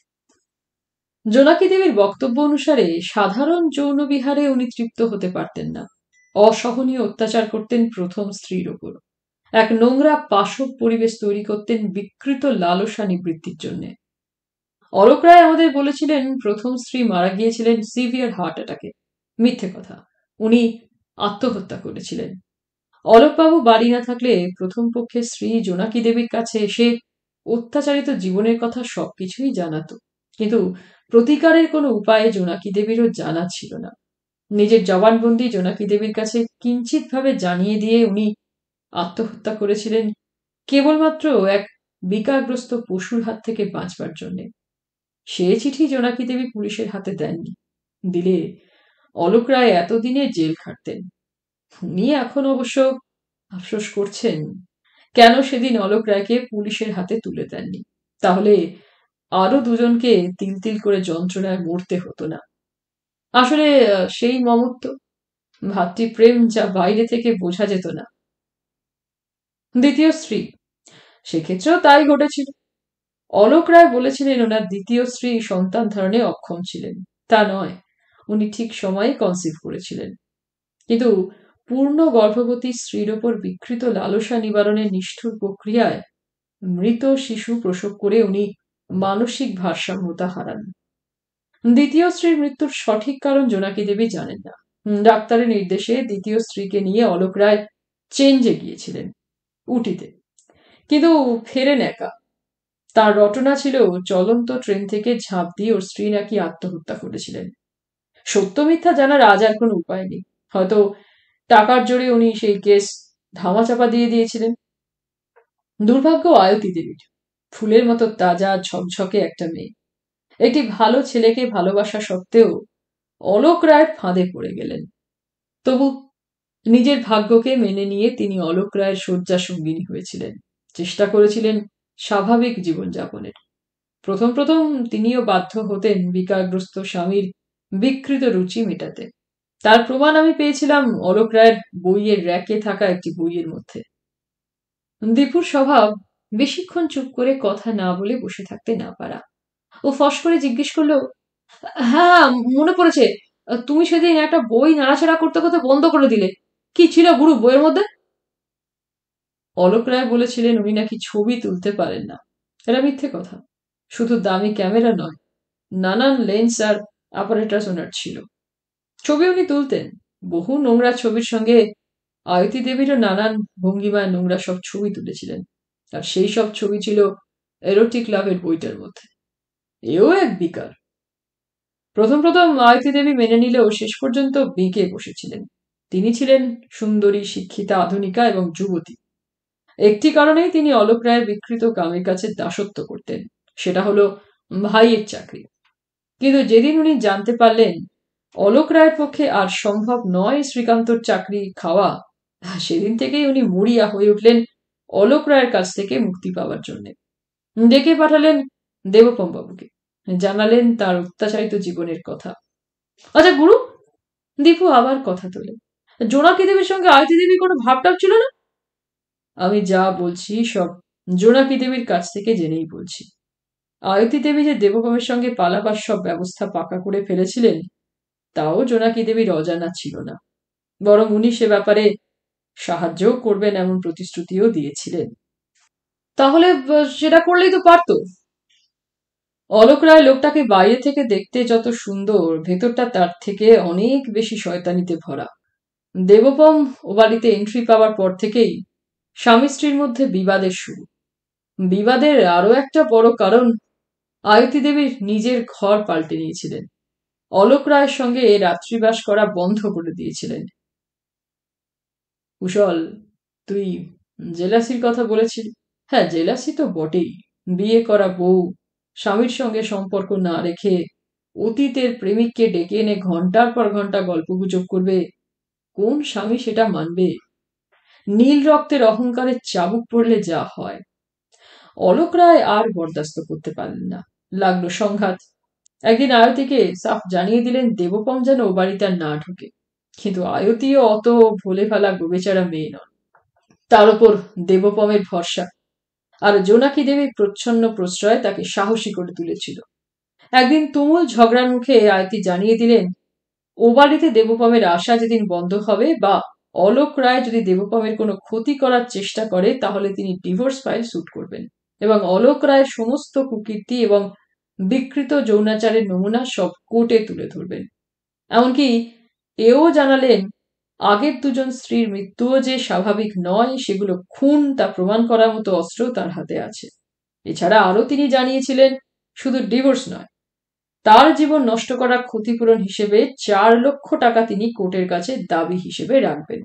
জোনাকি দেবীর বক্তব্য অনুসারে সাধারণ যৌন বিহারে উনি তৃপ্ত হতে পারতেন না। অসহনীয় অত্যাচার করতেন প্রথম স্ত্রীর ওপর। এক নোংরা পাশব পরিবেশ তৈরি করতেন বিকৃত লালসা নিবৃত্তির জন্য। অলোক রায় আমাদের বলেছিলেন প্রথম স্ত্রী মারা গিয়েছিলেন সিভিয়ার হার্ট অ্যাটাকে। মিথ্যে কথা, উনি আত্মহত্যা করেছিলেন। অলোকবাবু বাড়ি না থাকলে প্রথম পক্ষের স্ত্রী জোনাকি দেবীর কাছে এসে অত্যাচারিত জীবনের কথা সবকিছুই জানাতো, কিন্তু প্রতিকারের কোনো উপায় জোনাকি দেবীরও জানা ছিল না। নিজের জবানবন্দি জোনাকি দেবীর কাছে কিঞ্চিত ভাবে জানিয়ে দিয়ে উনি আত্মহত্যা করেছিলেন কেবলমাত্র এক বিকারগ্রস্ত পশুর হাত থেকে বাঁচবার জন্যে। সে চিঠি জোনাকি দেবী পুলিশের হাতে দেননি। দিলে অলোক রায় এতদিনে জেল খাটতেন। উনি এখন অবশ্য আফসোস করছেন কেন সেদিন অলোক রায়কে পুলিশের হাতে তুলে দেননি, তাহলে আরো দুজনকে তিল তিল করে যন্ত্রণায় মরতে হতো না। আসলে সেই মমত্ব, ভাতৃপ্রেম যা বাইরে থেকে বোঝা যেত না। দ্বিতীয় স্ত্রী, সেক্ষেত্রেও তাই ঘটেছিল। অলোক রায় বলেছিলেন ওনার দ্বিতীয় স্ত্রী সন্তান ধারণে অক্ষম ছিলেন। তা নয়, উনি ঠিক সময়ে কনসিভ করেছিলেন। কিন্তু পূর্ণ গর্ভবতী স্ত্রীর ওপর বিকৃত লালসা নিবারণের নিষ্ঠুর প্রক্রিয়ায় মৃত শিশু প্রসব করে উনি মানসিক ভারসাম্যতা হারান। দ্বিতীয় স্ত্রীর মৃত্যুর সঠিক কারণ জোনাকি দেবী জানেন না। ডাক্তারের নির্দেশে দ্বিতীয় স্ত্রীকে নিয়ে অলোক রায় চেঞ্জে গিয়েছিলেন, উটিতে, কিন্তু ফেরেন একা। তার রটনা ছিল চলন্ত ট্রেন থেকে ঝাঁপ দিয়ে ওর স্ত্রী নাকি আত্মহত্যা করেছিলেন। সত্য মিথ্যা জানার আজ আর কোনো উপায় নেই। হয়তো টাকার জোরে উনি সেই কেস ধামাচাপা দিয়ে দিয়েছিলেন। দুর্ভাগ্য আয়তী দেবীর, ফুলের মতো তাজা ঝকঝকে একটা মেয়ে। একটি ভালো ছেলেকে ভালোবাসা সত্ত্বেও অলোক রায়ের ফাঁদে পড়ে গেলেন। তবু নিজের ভাগ্যকে মেনে নিয়ে তিনি অলোক রায়ের শয্যা সঙ্গিনী হয়েছিলেন, চেষ্টা করেছিলেন স্বাভাবিক জীবনযাপনের। প্রথম প্রথম তিনিও বাধ্য হতেন বিকারগ্রস্ত স্বামীর বিকৃত রুচি মেটাতে। তার প্রমাণ আমি পেয়েছিলাম অলোক রায়ের বইয়ের র্যাকে থাকা একটি বইয়ের মধ্যে। দীপুর স্বভাব বেশিক্ষণ চুপ করে কথা না বলে বসে থাকতে না পারা। ও ফস করে জিজ্ঞেস করলো, হ্যাঁ মনে পড়েছে, তুমি সেদিন একটা বই নাড়াচাড়া করতে করতে বন্ধ করে দিলে, কি ছিল গুরু বইয়ের মধ্যে? অলোক রায় বলেছিলেন উনি নাকি ছবি তুলতে পারেন না। এটা মিথ্যে কথা। শুধু দামি ক্যামেরা নয়, নানান লেন্স আর অ্যাপারেটাস ওনার ছিল। ছবি উনি তুলতেন, বহু নোংরা ছবির সঙ্গে আয়তী দেবীরও নানান ভঙ্গিমায় নোংরা সব ছবি তুলেছিলেন, আর সেই সব ছবি ছিল এরোটিক লাভের বইটার মধ্যে। এও এক বিকার। প্রথম প্রথম আয়তী দেবী মেনে নিলেও শেষ পর্যন্ত বেঁকে বসেছিলেন। তিনি ছিলেন সুন্দরী, শিক্ষিতা, আধুনিকা এবং যুবতী। একটি কারণেই তিনি অলোক রায়ের বিকৃত কামের কাছে দাসত্ব করতেন, সেটা হলো ভাইয়ের চাকরি। কিন্তু যেদিন উনি জানতে পারলেন অলোক রায়ের পক্ষে আর সম্ভব নয় শ্রীকান্তর চাকরি খাওয়া, সেদিন থেকেই উনি মরিয়া হয়ে উঠলেন অলোক রায়ের কাছ থেকে মুক্তি পাওয়ার জন্য। ডেকে পাঠালেন দেবপম বাবুকে, জানালেন তার অত্যাচারিত জীবনের কথা। আচ্ছা গুরু, দীপু আবার কথা তোলে, জোনাকি দেবীর সঙ্গে আয়তী দেবীর কোনো ভাবটাব ছিল না? আমি যা বলছি সব জোনাকি দেবীর কাছ থেকে জেনেই বলছি। আয়তী দেবী যে দেবপমের সঙ্গে পালাবার সব ব্যবস্থা পাকা করে ফেলেছিলেন, তাও জোনাকি দেবীর অজানা ছিল না। বরং উনি সে ব্যাপারে সাহায্যও করবেন এমন প্রতিশ্রুতিও দিয়েছিলেন। তাহলে সেটা করলেই তো পারতো। অলোক রায় লোকটাকে বাইরে থেকে দেখতে যত সুন্দর, ভেতরটা তার থেকে অনেক বেশি শয়তানিতে ভরা। দেবপম ও বাড়িতে এন্ট্রি পাওয়ার পর থেকেই স্বামী স্ত্রীর মধ্যে বিবাদের শুরু। বিবাদের আরো একটা বড় কারণ, আয়তী দেবীর নিজের ঘর পাল্টে নিয়েছিলেন। অলোক রায়ের সঙ্গে রাত্রিবাস করা বন্ধ করে দিয়েছিলেন। কুশল, তুই জেলাসির কথা বলেছিলি। হ্যাঁ, জেলাসি তো বটেই। বিয়ে করা বউ, স্বামীর সঙ্গে সম্পর্ক না রেখে অতীতের প্রেমিককে ডেকে এনে ঘন্টার পর ঘন্টা গল্পগুজব করবে, কোন স্বামী সেটা মানবে? নীল রক্তের অহংকারের চাবুক পড়লে যা হয়। অলোক রায় আর বরদাস্ত করতে পারলেন না, লাগলো সংঘাত। একদিন আয়তীকে সাফ জানিয়ে দিলেন দেবপম যেন ও বাড়িতে আর না ঢোকে। কিন্তু আয়তীও অত ভোলে ফেলা গোবেচারা মেয়ে নন, তার উপর দেবপমের ভরসা, আর জোনাকি দেবীর প্রচ্ছন্ন প্রশ্রয় তাকে সাহসী করে তুলেছিল। একদিন তুমুল ঝগড়ার মুখে আয়তী জানিয়ে দিলেন ও বাড়িতে দেবপমের আশা যেদিন বন্ধ হবে বা অলোক রায় যদি দেবপমের কোনো ক্ষতি করার চেষ্টা করে তাহলে তিনি ডিভোর্স ফাইল শুট করবেন এবং অলোক রায়ের সমস্ত কুকীর্তি এবং বিকৃত যৌনাচারের নমুনা সব কোর্টে তুলে ধরবেন। এমনকি এও জানালেন আগের দুজন স্ত্রীর মৃত্যুও যে স্বাভাবিক নয়, সেগুলো খুন তা প্রমাণ করার মতো অস্ত্র তার হাতে আছে। এছাড়া আরও তিনি জানিয়েছিলেন শুধু ডিভোর্স নয়, তার জীবন নষ্ট করা ক্ষতিপূরণ হিসেবে চার লক্ষ টাকা তিনি কোর্টের কাছে দাবি হিসেবে রাখবেন।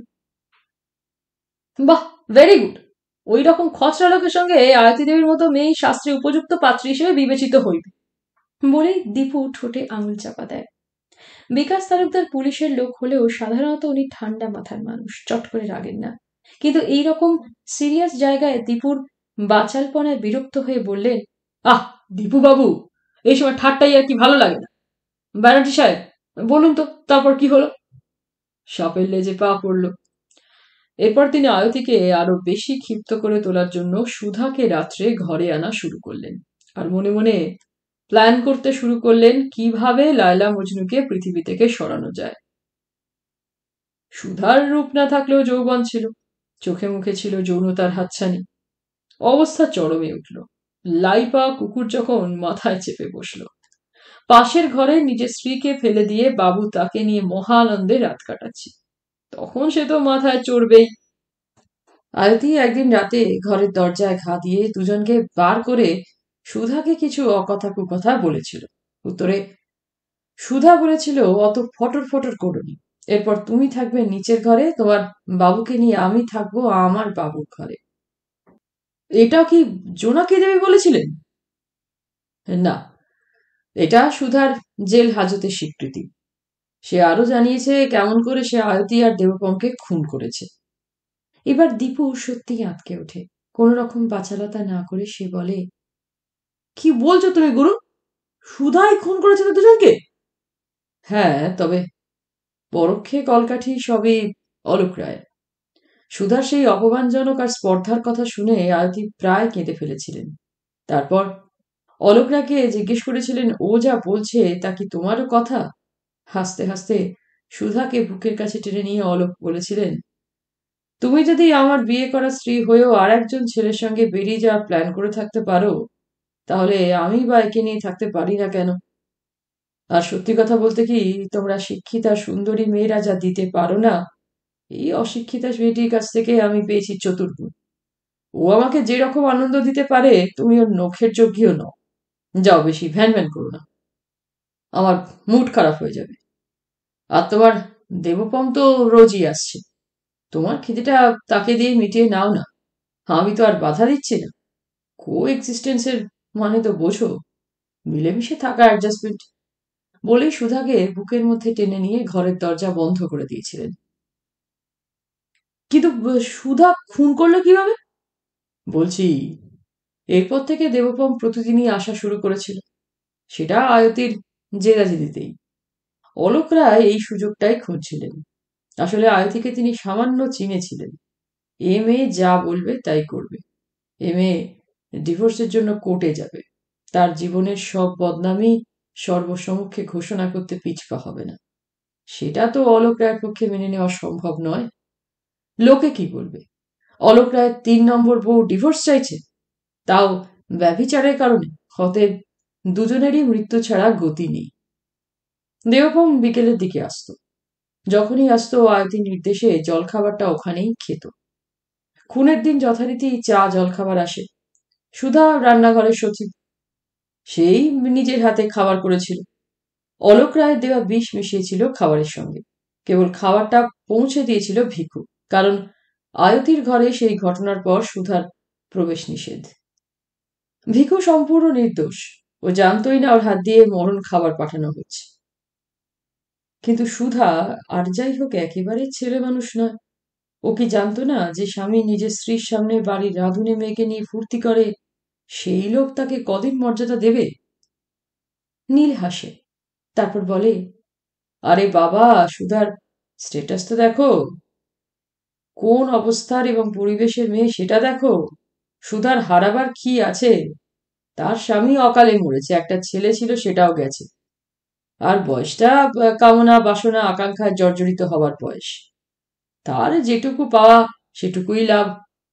বাহ, ভেরি গুড। ওই রকম খচরা লোকের সঙ্গে আয়তী দেবীর মতো মেয়ে শাস্ত্রে উপযুক্ত পাত্রী হিসেবে বিবেচিত হইবে বলেই দীপু ঠোঁটে আঙুল চাপা দেয়। বিকাশ তালুকদার পুলিশের লোক হলেও সাধারণত উনি ঠান্ডা মাথার মানুষ, চট করে রাগেন না। কিন্তু এই রকম সিরিয়াস জায়গায় দীপুর বাচালপনায় বিরক্ত হয়ে বললেন, আহ দীপু বাবু, এই সময় ঠাট্টাই আর কি ভালো লাগে না। ব্যানার্জি সাহেব, বলুন তো তারপর কি হলো? সাপের লেজে পা পড়ল। এরপর তিনি আয়তীকে আরো বেশি ক্ষিপ্ত করে তোলার জন্য সুধাকে রাত্রে ঘরে আনা শুরু করলেন, আর মনে মনে প্ল্যান করতে শুরু করলেন কিভাবে লায়লা মজনুকে পৃথিবী থেকে সরানো যায়। সুধার রূপ না থাকলেও যৌবন ছিল, চোখে মুখে ছিল যৌনতার হাতছানি। অবস্থা চরমে উঠল। লাইপা কুকুর যখন মাথায় চেপে বসল। পাশের ঘরে নিজের স্ত্রীকে ফেলে দিয়ে বাবু তাকে নিয়ে মহানন্দে রাত কাটাচ্ছি, তখন সে তো মাথায় চড়বেই। আয়তী একদিন রাতে ঘরের দরজায় ঘা দিয়ে দুজনকে বার করে সুধাকে কিছু অকথা কুকথা বলেছিল। উত্তরে সুধা বলেছিল, অত ফটর ফটর করোনি, এরপর তুমি থাকবে নিচের ঘরে, তোমার বাবুকে নিয়ে আমি থাকবো আমার বাবুর ঘরে। এটাও কি জোনাকি দেবী বলেছিলেন? না, এটা সুধার জেল হাজতের স্বীকৃতি। সে আরো জানিয়েছে কেমন করে সে আয়তী আর দেবপমকে খুন করেছে। এবার দীপু সত্যিই আঁতকে ওঠে। কোন রকম বাচালতা না করে সে বলে, কি বলছো তুমি গুরু? সুধাই খুন করেছে দুজনকে? হ্যাঁ, তবে পরোক্ষে কলকাঠি সবই অলোক রায়। সুধার সেই অপমানজনক আর স্পর্ধার কথা শুনে আয়তী প্রায় কেঁদে ফেলেছিলেন। তারপর অলোক রায়কে জিজ্ঞেস করেছিলেন, ও যা বলছে তা কি তোমারও কথা? হাসতে হাসতে সুধাকে বুকের কাছে টেনে নিয়ে অলোক বলেছিলেন, তুমি যদি আমার বিয়ে করা স্ত্রী হয়েও আর একজন ছেলের সঙ্গে বেরিয়ে যাওয়ার প্ল্যান করে থাকতে পারো, তাহলে আমি বা একে নিয়ে থাকতে পারি না কেন? আর সত্যি কথা বলতে কি, তোমরা শিক্ষিতা সুন্দরী মেয়েরা যা দিতে পারো না, এই অশিক্ষিতা মেয়েটির কাছ থেকে আমি পেয়েছি চতুর্গুণ। ও আমাকে যে রকম আনন্দ দিতে পারে তুমি ওর নখের যোগ্যও নও। যাও, বেশি ভ্যান ভ্যান করো না, আমার মুড খারাপ হয়ে যাবে। আর তোমার দেবপম তো রোজই আসছে, তোমার খিদেটা তাকে দিয়ে মিটিয়ে নাও না, আমি তো আর বাধা দিচ্ছি না। কো এক্সিস্টেন্সের মানে তো বোঝো, মিলেমিশে থাকা, অ্যাডজাস্টমেন্ট। বলেই সুধাকে বুকের মধ্যে টেনে নিয়ে ঘরের দরজা বন্ধ করে দিয়েছিলেন। কিন্তু সুধা খুন করলো কিভাবে? বলছি, এরপর থেকে দেবপম প্রতিদিনই আসা শুরু করেছিল, সেটা আয়তীর জেদাজেদিতেই। অলোক রায় এই সুযোগটাই খুঁজছিলেন। আসলে আয়তীকে তিনি সামান্য চিনেছিলেন। এ মেয়ে যা বলবে তাই করবে, এ মেয়ে ডিভোর্সের জন্য কোর্টে যাবে, তার জীবনের সব বদনামি সর্বসম্মুখে ঘোষণা করতে পিছপা হবে না। সেটা তো অলোক রায়ের পক্ষে মেনে নেওয়া সম্ভব নয়। লোকে কি বলবে? অলোক রায়ের তিন নম্বর বউ ডিভোর্স চাইছে, তাও ব্যভিচারের কারণে। অতএব দুজনেরই মৃত্যু ছাড়া গতি নেই। দেবপম বিকেলের দিকে আসতো। যখনই আসতো আয়তীর নির্দেশে জলখাবারটা ওখানেই খেত। খুনের দিন যথারীতি চা জলখাবার আসে। সুধা রান্নাঘরের সচিব, সেই নিজের হাতে খাবার করেছিল। অলোক রায়ের দেওয়া বিষ মিশিয়েছিল খাবারের সঙ্গে। কেবল খাবারটা পৌঁছে দিয়েছিল ভিখু, কারণ আয়তীর ঘরে সেই ঘটনার পর সুধার প্রবেশ নিষেধ। ভিখু সম্পূর্ণ নির্দোষ। ও জানতোই না ওর হাত দিয়ে মরণ খাবার পাঠানো হচ্ছে। কিন্তু সুধা আর যাই হোক একেবারে ছেলে মানুষ নয়। ও কি জানতো না যে স্বামী নিজের স্ত্রীর সামনে বাড়ির রাঁধুনি মেয়েকে নিয়ে ফুর্তি করে সেই লোক তাকে কদিন মর্যাদা দেবে? নীল হাসে, তারপর বলে, আরে বাবা, সুধার স্ট্যাটাস তো দেখো, কোন অবস্থার এবং পরিবেশের মেয়ে সেটা দেখো। সুধার হারাবার কি আছে? তার স্বামী অকালে মরেছে, একটা ছেলে ছিল সেটাও গেছে, আর বয়সটা কামনা বাসনা আকাঙ্ক্ষায় জর্জরিত হবার বয়স। তার যেটুকু পাওয়া সেটুকুই লাভ।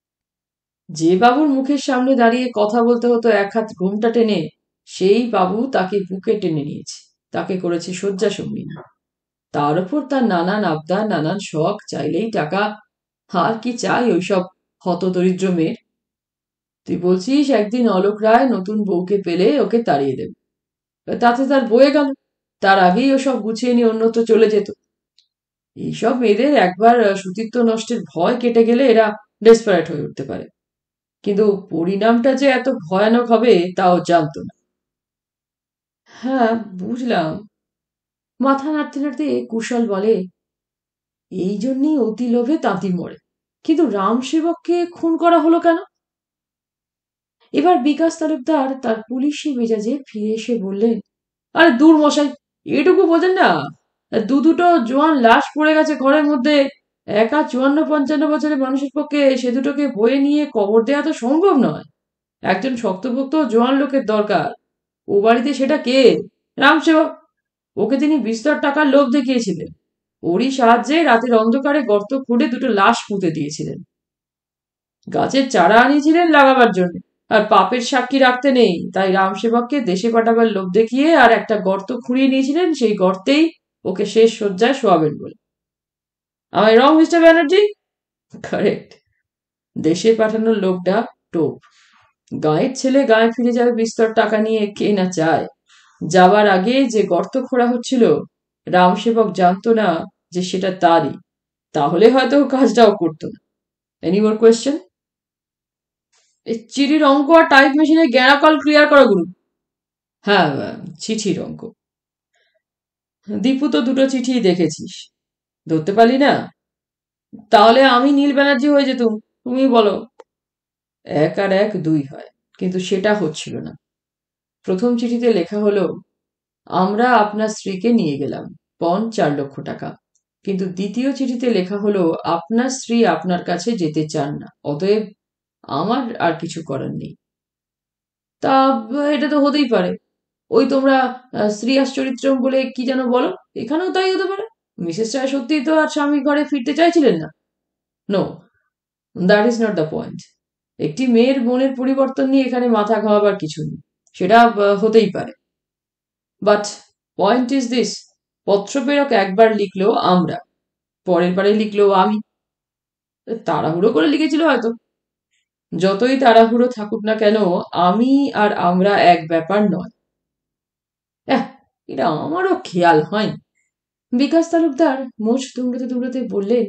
যে বাবুর মুখের সামনে দাঁড়িয়ে কথা বলতে হতো এক হাত ঘুমটা টেনে, সেই বাবু তাকে বুকে টেনে নিয়েছে, তাকে করেছে শয্যা সঙ্গিনী। তার উপর তার নানান আবদার, নানান শখ, চাইলেই টাকা। আর কি চাই ওইসব হতদরিদ্র মেয়ের? তুই বলছিস একদিন অলোক রায় নতুন বউকে পেলে ওকে তাড়িয়ে দেবে, তাতে তার বয়ে গেল, তার আগেই ওসব গুছিয়ে নিয়ে অন্যত্র চলে যেত। এইসব মেয়েদের একবার সতীত্ব নষ্টের ভয় কেটে গেলে এরা ডেসপারেট হয়ে উঠতে পারে, কিন্তু পরিণামটা যে এত ভয়ানক হবে তাও জানতো না। হ্যাঁ, বুঝলাম। মাথা নাড়তে নাড়তে কুশল বলে, এই জন্যই অতি লোভে তাঁতি মরে। কিন্তু রাম সেবককে খুন করা হলো কেন? এবার বিকাশ তালুকদার তার পুলিশি মেজাজে ফিরে এসে বললেন, আরে দূর মশাই, এটুকু বোঝেন না? দু দুটো জোয়ান লাশ পড়ে গেছে ঘরের মধ্যে, একা চুয়ান্ন পঞ্চান্ন বছরের মানুষের পক্ষে সে দুটোকে বয়ে নিয়ে কবর দেওয়া তো সম্ভব নয়। একজন শক্তপোক্ত জোয়ান লোকের দরকার। ও বাড়িতে সেটা কে? রামসেবক। ওকে তিনি বিস্তর টাকার লোভ দেখিয়েছিলেন, ওরই সাহায্যে রাতের অন্ধকারে গর্ত খুঁড়ে দুটো লাশ পুঁতে দিয়েছিলেন। গাছের চারা আনিয়েছিলেন লাগাবার জন্য, আর পাপের সাক্ষী রাখতে নেই, তাই রামসেবককে দেশে পাঠাবার লোভ দেখিয়ে আর একটা গর্ত খুঁড়িয়ে নিয়েছিলেন, সেই গর্তেই ওকে শেষ শয্যায় শোয়াবেন বলে। আমায় রং মিস্টার ব্যানার্জি? কারেক্ট। দেশে পাঠানোর লোকটা টোপ। গাঁয়ের ছেলে গায়ে ফিরে যাবে বিস্তর টাকা নিয়ে, কে না চায়। যাবার আগে যে গর্ত খোঁড়া হচ্ছিল, রামসেবক জানতো না যে সেটা তারই, তাহলে হয়তো কাজটাও করতো না। Any more question? এই চিঠির অঙ্ক আর টাইপ মেশিনে গ্যারাকল ক্লিয়ার করা গুরু। হ্যাঁ, চিঠির অঙ্ক। দীপু তো দুটো চিঠি দেখেছিস, ধরতে পারলি না? তাহলে আমি নীল ব্যানার্জি হয়ে যেতুম, তুমি বলো। এক আর এক দুই হয়, কিন্তু সেটা হচ্ছিল না। প্রথম চিঠিতে লেখা হলো, আমরা আপনার স্ত্রীকে নিয়ে গেলাম, পণ চার লক্ষ টাকা। কিন্তু দ্বিতীয় চিঠিতে লেখা হলো, আপনার স্ত্রী আপনার কাছে যেতে চান না, অতএব আমার আর কিছু করার নেই। তা এটা তো হতেই পারে, ওই তোমরা স্ত্রী আশ্চরিত্রম বলে কি যেন বলো, এখানেও তাই হতে পারে। মিসেস রায় সত্যিই তো আর স্বামী ঘরে ফিরতে চাইছিলেন না। No, that is not the point. একটি মেয়ের মনের পরিবর্তন নিয়ে এখানে মাথা ঘামাবার কিছু নেই, সেটা হতেই পারে। বাট পয়েন্ট ইজ দিস, পত্রপ্রেরক একবার লিখলো আমরা, পরের বারে লিখলো আমি। তাড়াহুড়ো করে লিখেছিল হয়তো। যতই তাড়াহুড়ো থাকুক না কেন, আমি আর আমরা এক ব্যাপার নয়। এহ, এটা আমারও খেয়াল হয়নি। বিকাশ তালুকদার মোচ দুমড়াতে দুমড়াতে বললেন,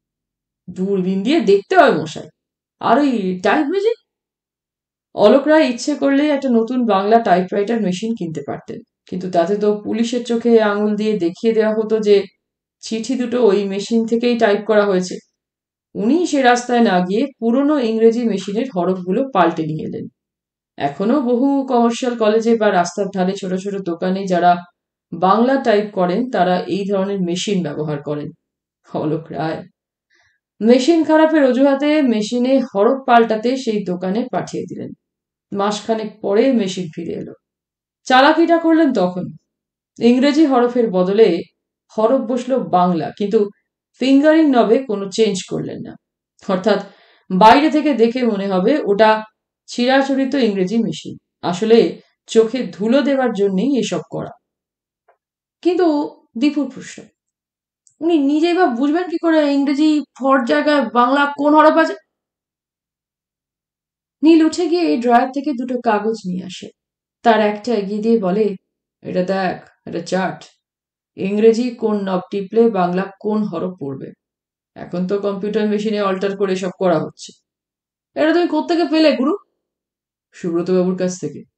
দূরবীন দিয়ে দেখতে হয় মশাই। আর ওই টাইপ মেশিন? অলোক রায় ইচ্ছে করলে একটা নতুন বাংলা টাইপরাইটার মেশিন কিনতে পারতেন, কিন্তু তাতে তো পুলিশের চোখে আঙুল দিয়ে দেখিয়ে দেওয়া হতো যে চিঠি দুটো ওই মেশিন থেকেই টাইপ করা হয়েছে। উনি সে রাস্তায় না গিয়ে পুরনো ইংরেজি মেশিনের হরফগুলো পাল্টে নিয়ে এলেন। এখনো বহু কমার্শিয়াল কলেজে বা রাস্তার ধারে ছোট ছোট দোকানে যারা বাংলা টাইপ করেন তারা এই ধরনের মেশিন ব্যবহার করেন। অলোক রায় মেশিন খারাপের অজুহাতে মেশিনে হরফ পাল্টাতে সেই দোকানে পাঠিয়ে দিলেন। মাসখানেক পরে মেশিন ফিরে এলো। চালাকিটা করলেন তখন, ইংরেজি হরফের বদলে হরফ বসলো বাংলা, কিন্তু ফিঙ্গারিং নবে কোনো চেঞ্জ করলেন না। অর্থাৎ বাইরে থেকে দেখে মনে হবে ওটা চিরাচরিত ইংরেজি মেশিন, আসলে চোখে ধুলো দেওয়ার জন্যই এসব করা। কিন্তু দীপুর প্রশ্ন, উনি নিজেই বা বুঝবেন কি করে ইংরেজি ফর জায়গায় বাংলা কোন হরফ আছে? নীল উঠে গিয়ে ড্রয়ার থেকে দুটো কাগজ নিয়ে আসে, তার একটা এগিয়ে দিয়ে বলে, এটা দেখ, এটা চার্ট। ইংরেজি কোন নব টিপলে বাংলা কোন হরফ পড়বে। এখন তো কম্পিউটার মেশিনে অল্টার করে সব করা হচ্ছে। এটা তুমি কোত্থেকে পেলে গুরু? সুব্রত বাবুর কাছ থেকে।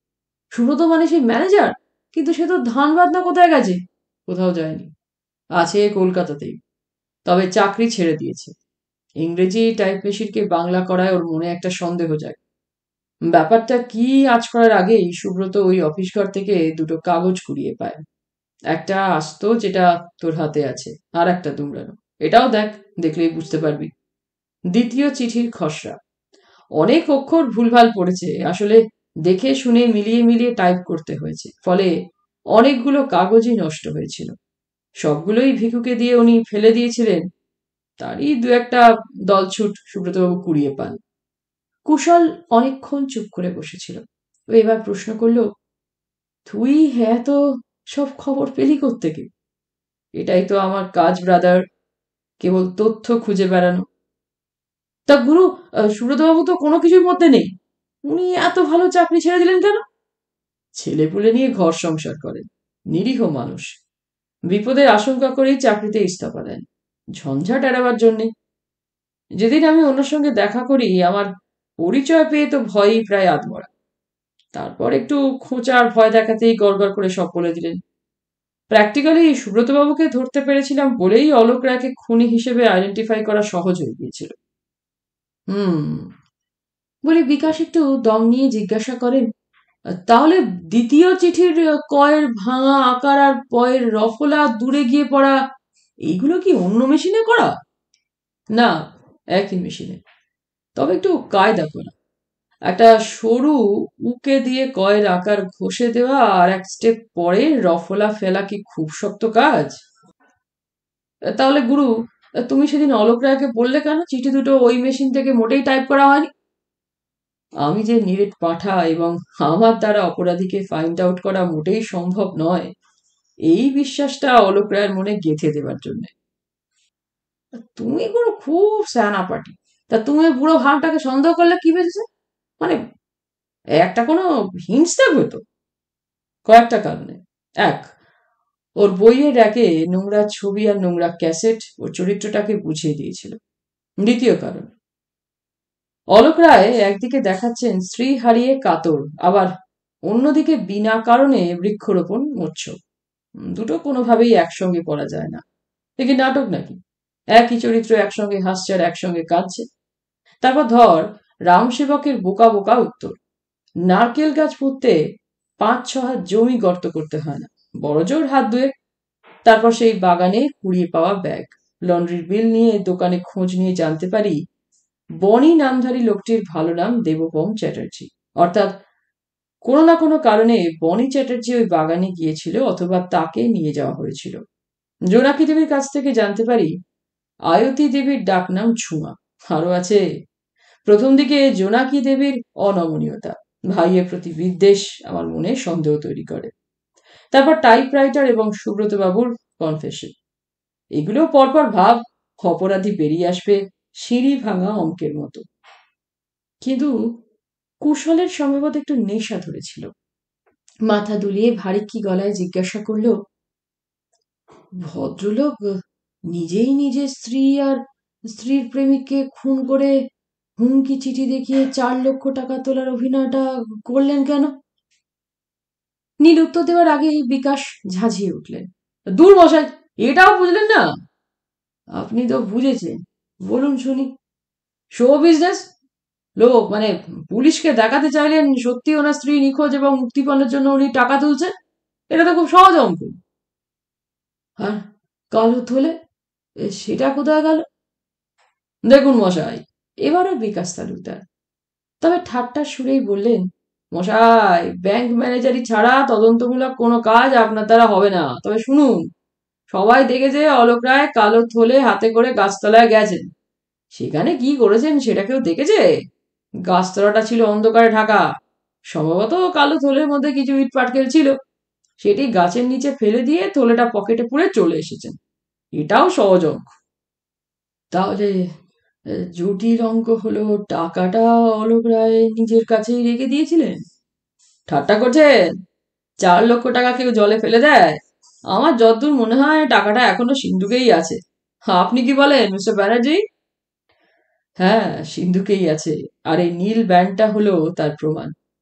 সুব্রত মানে সেই ম্যানেজার, কিন্তু সে তো ধানবাদ না কোথায় গেছে? কোথাও যায়নি, আছে কলকাতাতেই, তবে চাকরি ছেড়ে দিয়েছে। ইংরেজি টাইপ মেশিনকে বাংলা করায় ওর মনে একটা সন্দেহ যায়। ব্যাপারটা কি আজ করার আগেই সুব্রত ওই অফিস ঘর থেকে দুটো কাগজ কুড়িয়ে পায়। একটা আস্ত, যেটা তোর হাতে আছে, আর একটা দুমড়ানো। এটাও দেখ, দেখলেই বুঝতে পারবি। দ্বিতীয় চিঠির খসড়া। অনেক অক্ষর ভুলভাল পড়েছে, আসলে দেখে শুনে মিলিয়ে মিলিয়ে টাইপ করতে হয়েছে, ফলে অনেকগুলো কাগজই নষ্ট হয়েছিল। সবগুলোই ভিকুকে দিয়ে উনি ফেলে দিয়েছিলেন, তারই দু একটা দলছুট সুব্রতবাবু কুড়িয়ে পান। কুশল অনেকক্ষণ চুপ করে বসেছিল। ও এবার প্রশ্ন করল, তুই হ্যাঁ তো সব খবর পেলি কোত্থেকে? এটাই তো আমার কাজ ব্রাদার, কেবল তথ্য খুঁজে বেড়ানো। তা গুরু, সুব্রতবাবু তো কোনো কিছুর মধ্যে নেই, উনি এত ভালো চাকরি ছেড়ে দিলেন কেন? ছেলেপুলে নিয়ে ঘর সংসার করেন, নিরীহ মানুষ, বিপদের আশঙ্কা করেই চাকরিতে ইস্তফা দেন, ঝঞ্ঝাট এড়াবার জন্যে। যেদিন আমি ওনার সঙ্গে দেখা করি, আমার পরিচয় পেয়ে তো ভয়ই প্রায় আধমরা। তারপর একটু খোঁচার ভয় দেখাতেই গড়গড় করে সব বলে দিলেন। প্র্যাকটিক্যালি সুব্রতবাবুকে ধরতে পেরেছিলাম বলেই অলোক রায়কে খুনি হিসেবে আইডেন্টিফাই করা সহজ হয়ে গিয়েছিল। হুম বলে বিকাশ একটু দম নিয়ে জিজ্ঞাসা করেন, তাহলে দ্বিতীয় চিঠির কয়ের ভাঙা আকার আর পয়ের রফলা দূরে গিয়ে পড়া, এইগুলো কি অন্য মেশিনে করা? না, একই মেশিনে, তবে একটু কায়দা করা। একটা সরু উকে দিয়ে কয়ের আকার ঘষে দেওয়া, আর এক স্টেপ পরে রফলা ফেলা কি খুব শক্ত কাজ? তাহলে গুরু, তুমি সেদিন অলোক রায়কে বললে কেন চিঠি দুটো ওই মেশিন থেকে মোটেই টাইপ করা হয়নি? আমি যে নিরেট পাঠা এবং আমার দ্বারা অপরাধীকে ফাইন্ড আউট করা মোটেই সম্ভব নয়, এই বিশ্বাসটা অলোক রায়ের মনে গেঁথে দেবার জন্য। তুমি কোনো খুব স্যানা পাটি। তা তুমি বুড়ো ভাবটাকে সন্দেহ করলে কি বেঁচেছে? মানে একটা কোনো হিন্টস থাকবে তো? কয়েকটা কারণে। এক, ওর বইয়ের র্যাকে নোংরা ছবি আর নোংরা ক্যাসেট ওর চরিত্রটাকে বুঝিয়ে দিয়েছিল। দ্বিতীয় কারণ, অলোক রায় একদিকে দেখাচ্ছেন স্ত্রী হারিয়ে কাতর, আবার অন্যদিকে বিনা কারণে বৃক্ষরোপণ মোচ্ছব। দুটো কোনোভাবেই একসঙ্গে করা যায় না। এ কি নাটক নাকি? একই চরিত্র একসঙ্গে হাসছে আর একসঙ্গে কাঁদছে। তারপর ধর রাম সেবকের বোকা বোকা উত্তর, নারকেল গাছ পুঁততে পাঁচ ছ হাত জমি গর্ত করতে হয় না, বড় জোর হাত দুয়েক। তারপর সেই বাগানে কুড়িয়ে পাওয়া ব্যাগ, লন্ড্রির বিল নিয়ে দোকানে খোঁজ নিয়ে জানতে পারি বনি নামধারী লোকটির ভালো নাম দেবপম চ্যাটার্জি। অর্থাৎ কোনো না কোনো কারণে বনি চ্যাটার্জি ওই বাগানে গিয়েছিল, অথবা তাকে নিয়ে যাওয়া হয়েছিল। জোনাকি দেবীর কাছ থেকে জানতে পারি আয়তী দেবীর ডাকনাম ঝুমা। আরো আছে, প্রথম দিকে জোনাকি দেবীর অনমনীয়তা, ভাইয়ের প্রতি বিদ্বেষ আমার মনে সন্দেহ তৈরি করে। তারপর টাইপরাইটার এবং সুব্রত বাবুর কনফেশন। এগুলো পরপর ভাব, অপরাধী বেরিয়ে আসবে সিঁড়ি ভাঙা অঙ্কের মতো। কিন্তু কুশলের সম্ভবত একটু নেশা ধরেছিল। মাথা দুলিয়ে ভারী কি গলায় জিজ্ঞাসা করল, ভদ্রলোক নিজেই নিজের স্ত্রী আর স্ত্রীর প্রেমিককে খুন করে হুমকি চিঠি দেখিয়ে চার লক্ষ টাকা তোলার অভিনয়টা করলেন কেন? নীল উত্তর দেওয়ার আগে বিকাশ ঝাঁঝিয়ে উঠলেন, দূর মশাই, এটাও বুঝলেন না? আপনি তো বুঝেছেন, বলুন শুনি। শো বিজনেস লোক, মানে পুলিশকে দেখাতে চাইলেন সত্যি ওনার স্ত্রী নিখোঁজ এবং মুক্তিপণের জন্য উনি টাকা তুলছেন। এটা তো খুব সহজ অঙ্ক। আর কালো থলে, সেটা কোথায় গেল? দেখুন মশাই, এবারও বিকাশ তালুকদার, তবে ঠাট্টার সুরেই বললেন, মশাই, ব্যাংক ম্যানেজারি ছাড়া তদন্তমূলক কোনো কাজ আপনার দ্বারা হবে না। তবে শুনুন, সবাই দেখেছে অলোক রায় কালো থলে হাতে করে গাছতলায় গেছেন। সেখানে কি করেছেন সেটা কেউ দেখেছে? গাছতলাটা ছিল অন্ধকারে ঢাকা, সম্ভবত কালো থলের মধ্যে কিছু ইট পাটকেল ছিল, সেটি গাছের নিচে ফেলে দিয়ে থলেটা পকেটে পুরে চলে এসেছেন। এটাও সহজ অঙ্ক। তাহলে জটিল অঙ্ক হলো টাকাটা অলোক রায় নিজের কাছেই রেখে দিয়েছিলেন। ঠাট্টা করছেন? চার লক্ষ টাকা কেউ জলে ফেলে দেয়? আমার যতদূর মনে হয় টাকাটা এখনো সিন্ধুকেই আছে। আপনি কি বলেন মিস্টার ব্যানার্জি? হ্যাঁ, সিন্ধুকেই আছে, আর এই নীল ব্যান্ডটা হলো তার প্রমাণ।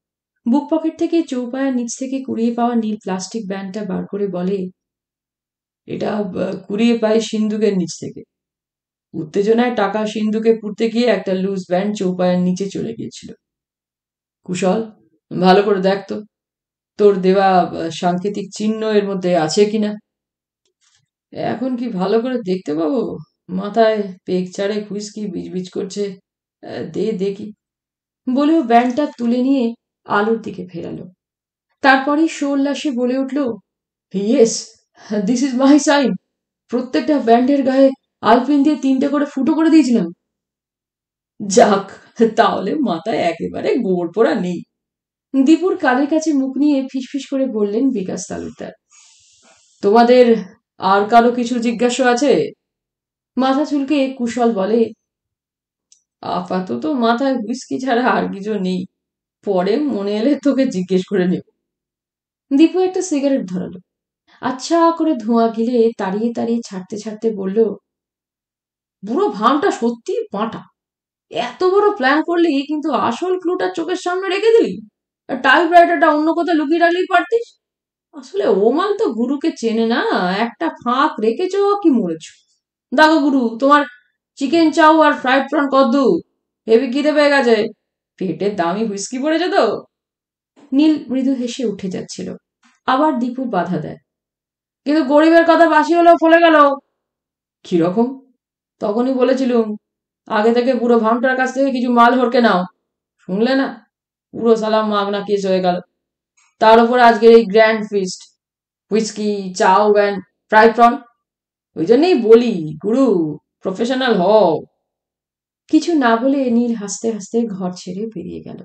বুক পকেট থেকে চৌপায়ার নিচ থেকে কুড়িয়ে পাওয়া নীল প্লাস্টিক ব্যান্ডটা বার করে বলে, এটা কুড়িয়ে পাই সিন্ধুকের নিচ থেকে। উত্তেজনায় টাকা সিন্ধুকে পুড়তে গিয়ে একটা লুজ ব্যান্ড চৌপায়ার নিচে চলে গিয়েছিল। কুশল, ভালো করে দেখ তো তোর দেওয়া সাংকেতিক চিহ্ন এর মধ্যে আছে কিনা। এখন কি ভালো করে দেখতে পাবো? মাথায় পেক চারে হুইস্কি বিজবিজ করছে, দে দেখি। বলেও ব্যান্ডটা তুলে নিয়ে আলোর দিকে ফেরালো। তারপরেই সোল্লাসে বলে উঠল, yes, this is my sign. প্রত্যেকটা ব্যান্ডের গায়ে আলপিন দিয়ে তিনটে করে ফুটো করে দিয়েছিলাম। যাক, তাহলে মাথায় একেবারে গোবর পোড়া নেই। দীপুর কানের কাছে মুখ নিয়ে ফিসফিস করে বললেন বিকাশ তালুকদার। তোমাদের আর কারো কিছু জিজ্ঞাসা আছে? মাথা চুলকে কুশল বলে, আপাতত মাথায় হুইস্কি ছাড়া আর কিছু নেই, পরে মনে এলে তোকে জিজ্ঞেস করে নেব। দীপু একটা সিগারেট ধরালো, আচ্ছা করে ধোঁয়া গিলে তাড়িয়ে তাড়িয়ে ছাড়তে ছাড়তে বলল, বুড়ো ভামটা সত্যি পাঁটা। এত বড় প্ল্যান করলি, কিন্তু আসল ক্লুটা চোখের সামনে রেখে দিলি। টাইপরাইটারটা অন্য কোথাও লুকিয়ে রাখলেই পারতিস। আসলে ওমাল তো গুরুকে চেনে না, একটা ফাঁক রেখেছ কি মরেছ। দেখো গুরু, তোমার চিকেন চাউ আর ফ্রাইড প্রন কদ্দু? হেভি খিদে পেয়ে গেছে, পেটের দামি হুইস্কি পড়েছে তো। নীল মৃদু হেসে উঠে যাচ্ছিল, আবার দীপু বাধা দেয়, কিন্তু গরিবের কথা বাসি হলেও ফলে গেল। কিরকম? তখনই বলেছিলুম আগে থেকে পুরো ভামটার কাছ থেকে কিছু মাল হরকে নাও, শুনলে না? পুরো সালাম মাগনা কেস হয়ে গেল। তার উপর আজকের এই grand feast, whisky, chow and fry prawn. ওই জন্যই বলি গুরু, প্রফেশনাল হও। কিছু না বলে নীল হাসতে হাসতে ঘর ছেড়ে বেরিয়ে গেল।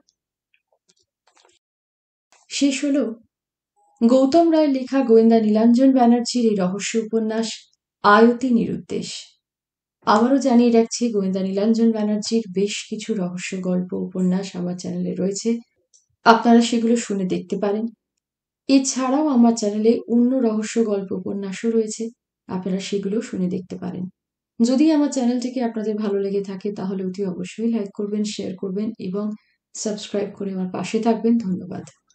শেষ হলো গৌতম রায়ের লেখা গোয়েন্দা নীলাঞ্জন ব্যানার্জির এই রহস্য উপন্যাস আয়তি নিরুদ্দেশ। আবারও জানিয়ে রাখছি, গোয়েন্দা নীলাঞ্জন ব্যানার্জির বেশ কিছু রহস্য গল্প উপন্যাস আমার চ্যানেলে রয়েছে, আপনারা সেগুলো শুনে দেখতে পারেন। এছাড়াও আমার চ্যানেলে অন্য রহস্য গল্প উপন্যাসও রয়েছে, আপনারা সেগুলো শুনে দেখতে পারেন। যদি আমার চ্যানেলটিকে আপনাদের ভালো লেগে থাকে তাহলে অতি অবশ্যই লাইক করবেন, শেয়ার করবেন এবং সাবস্ক্রাইব করে আমার পাশে থাকবেন। ধন্যবাদ।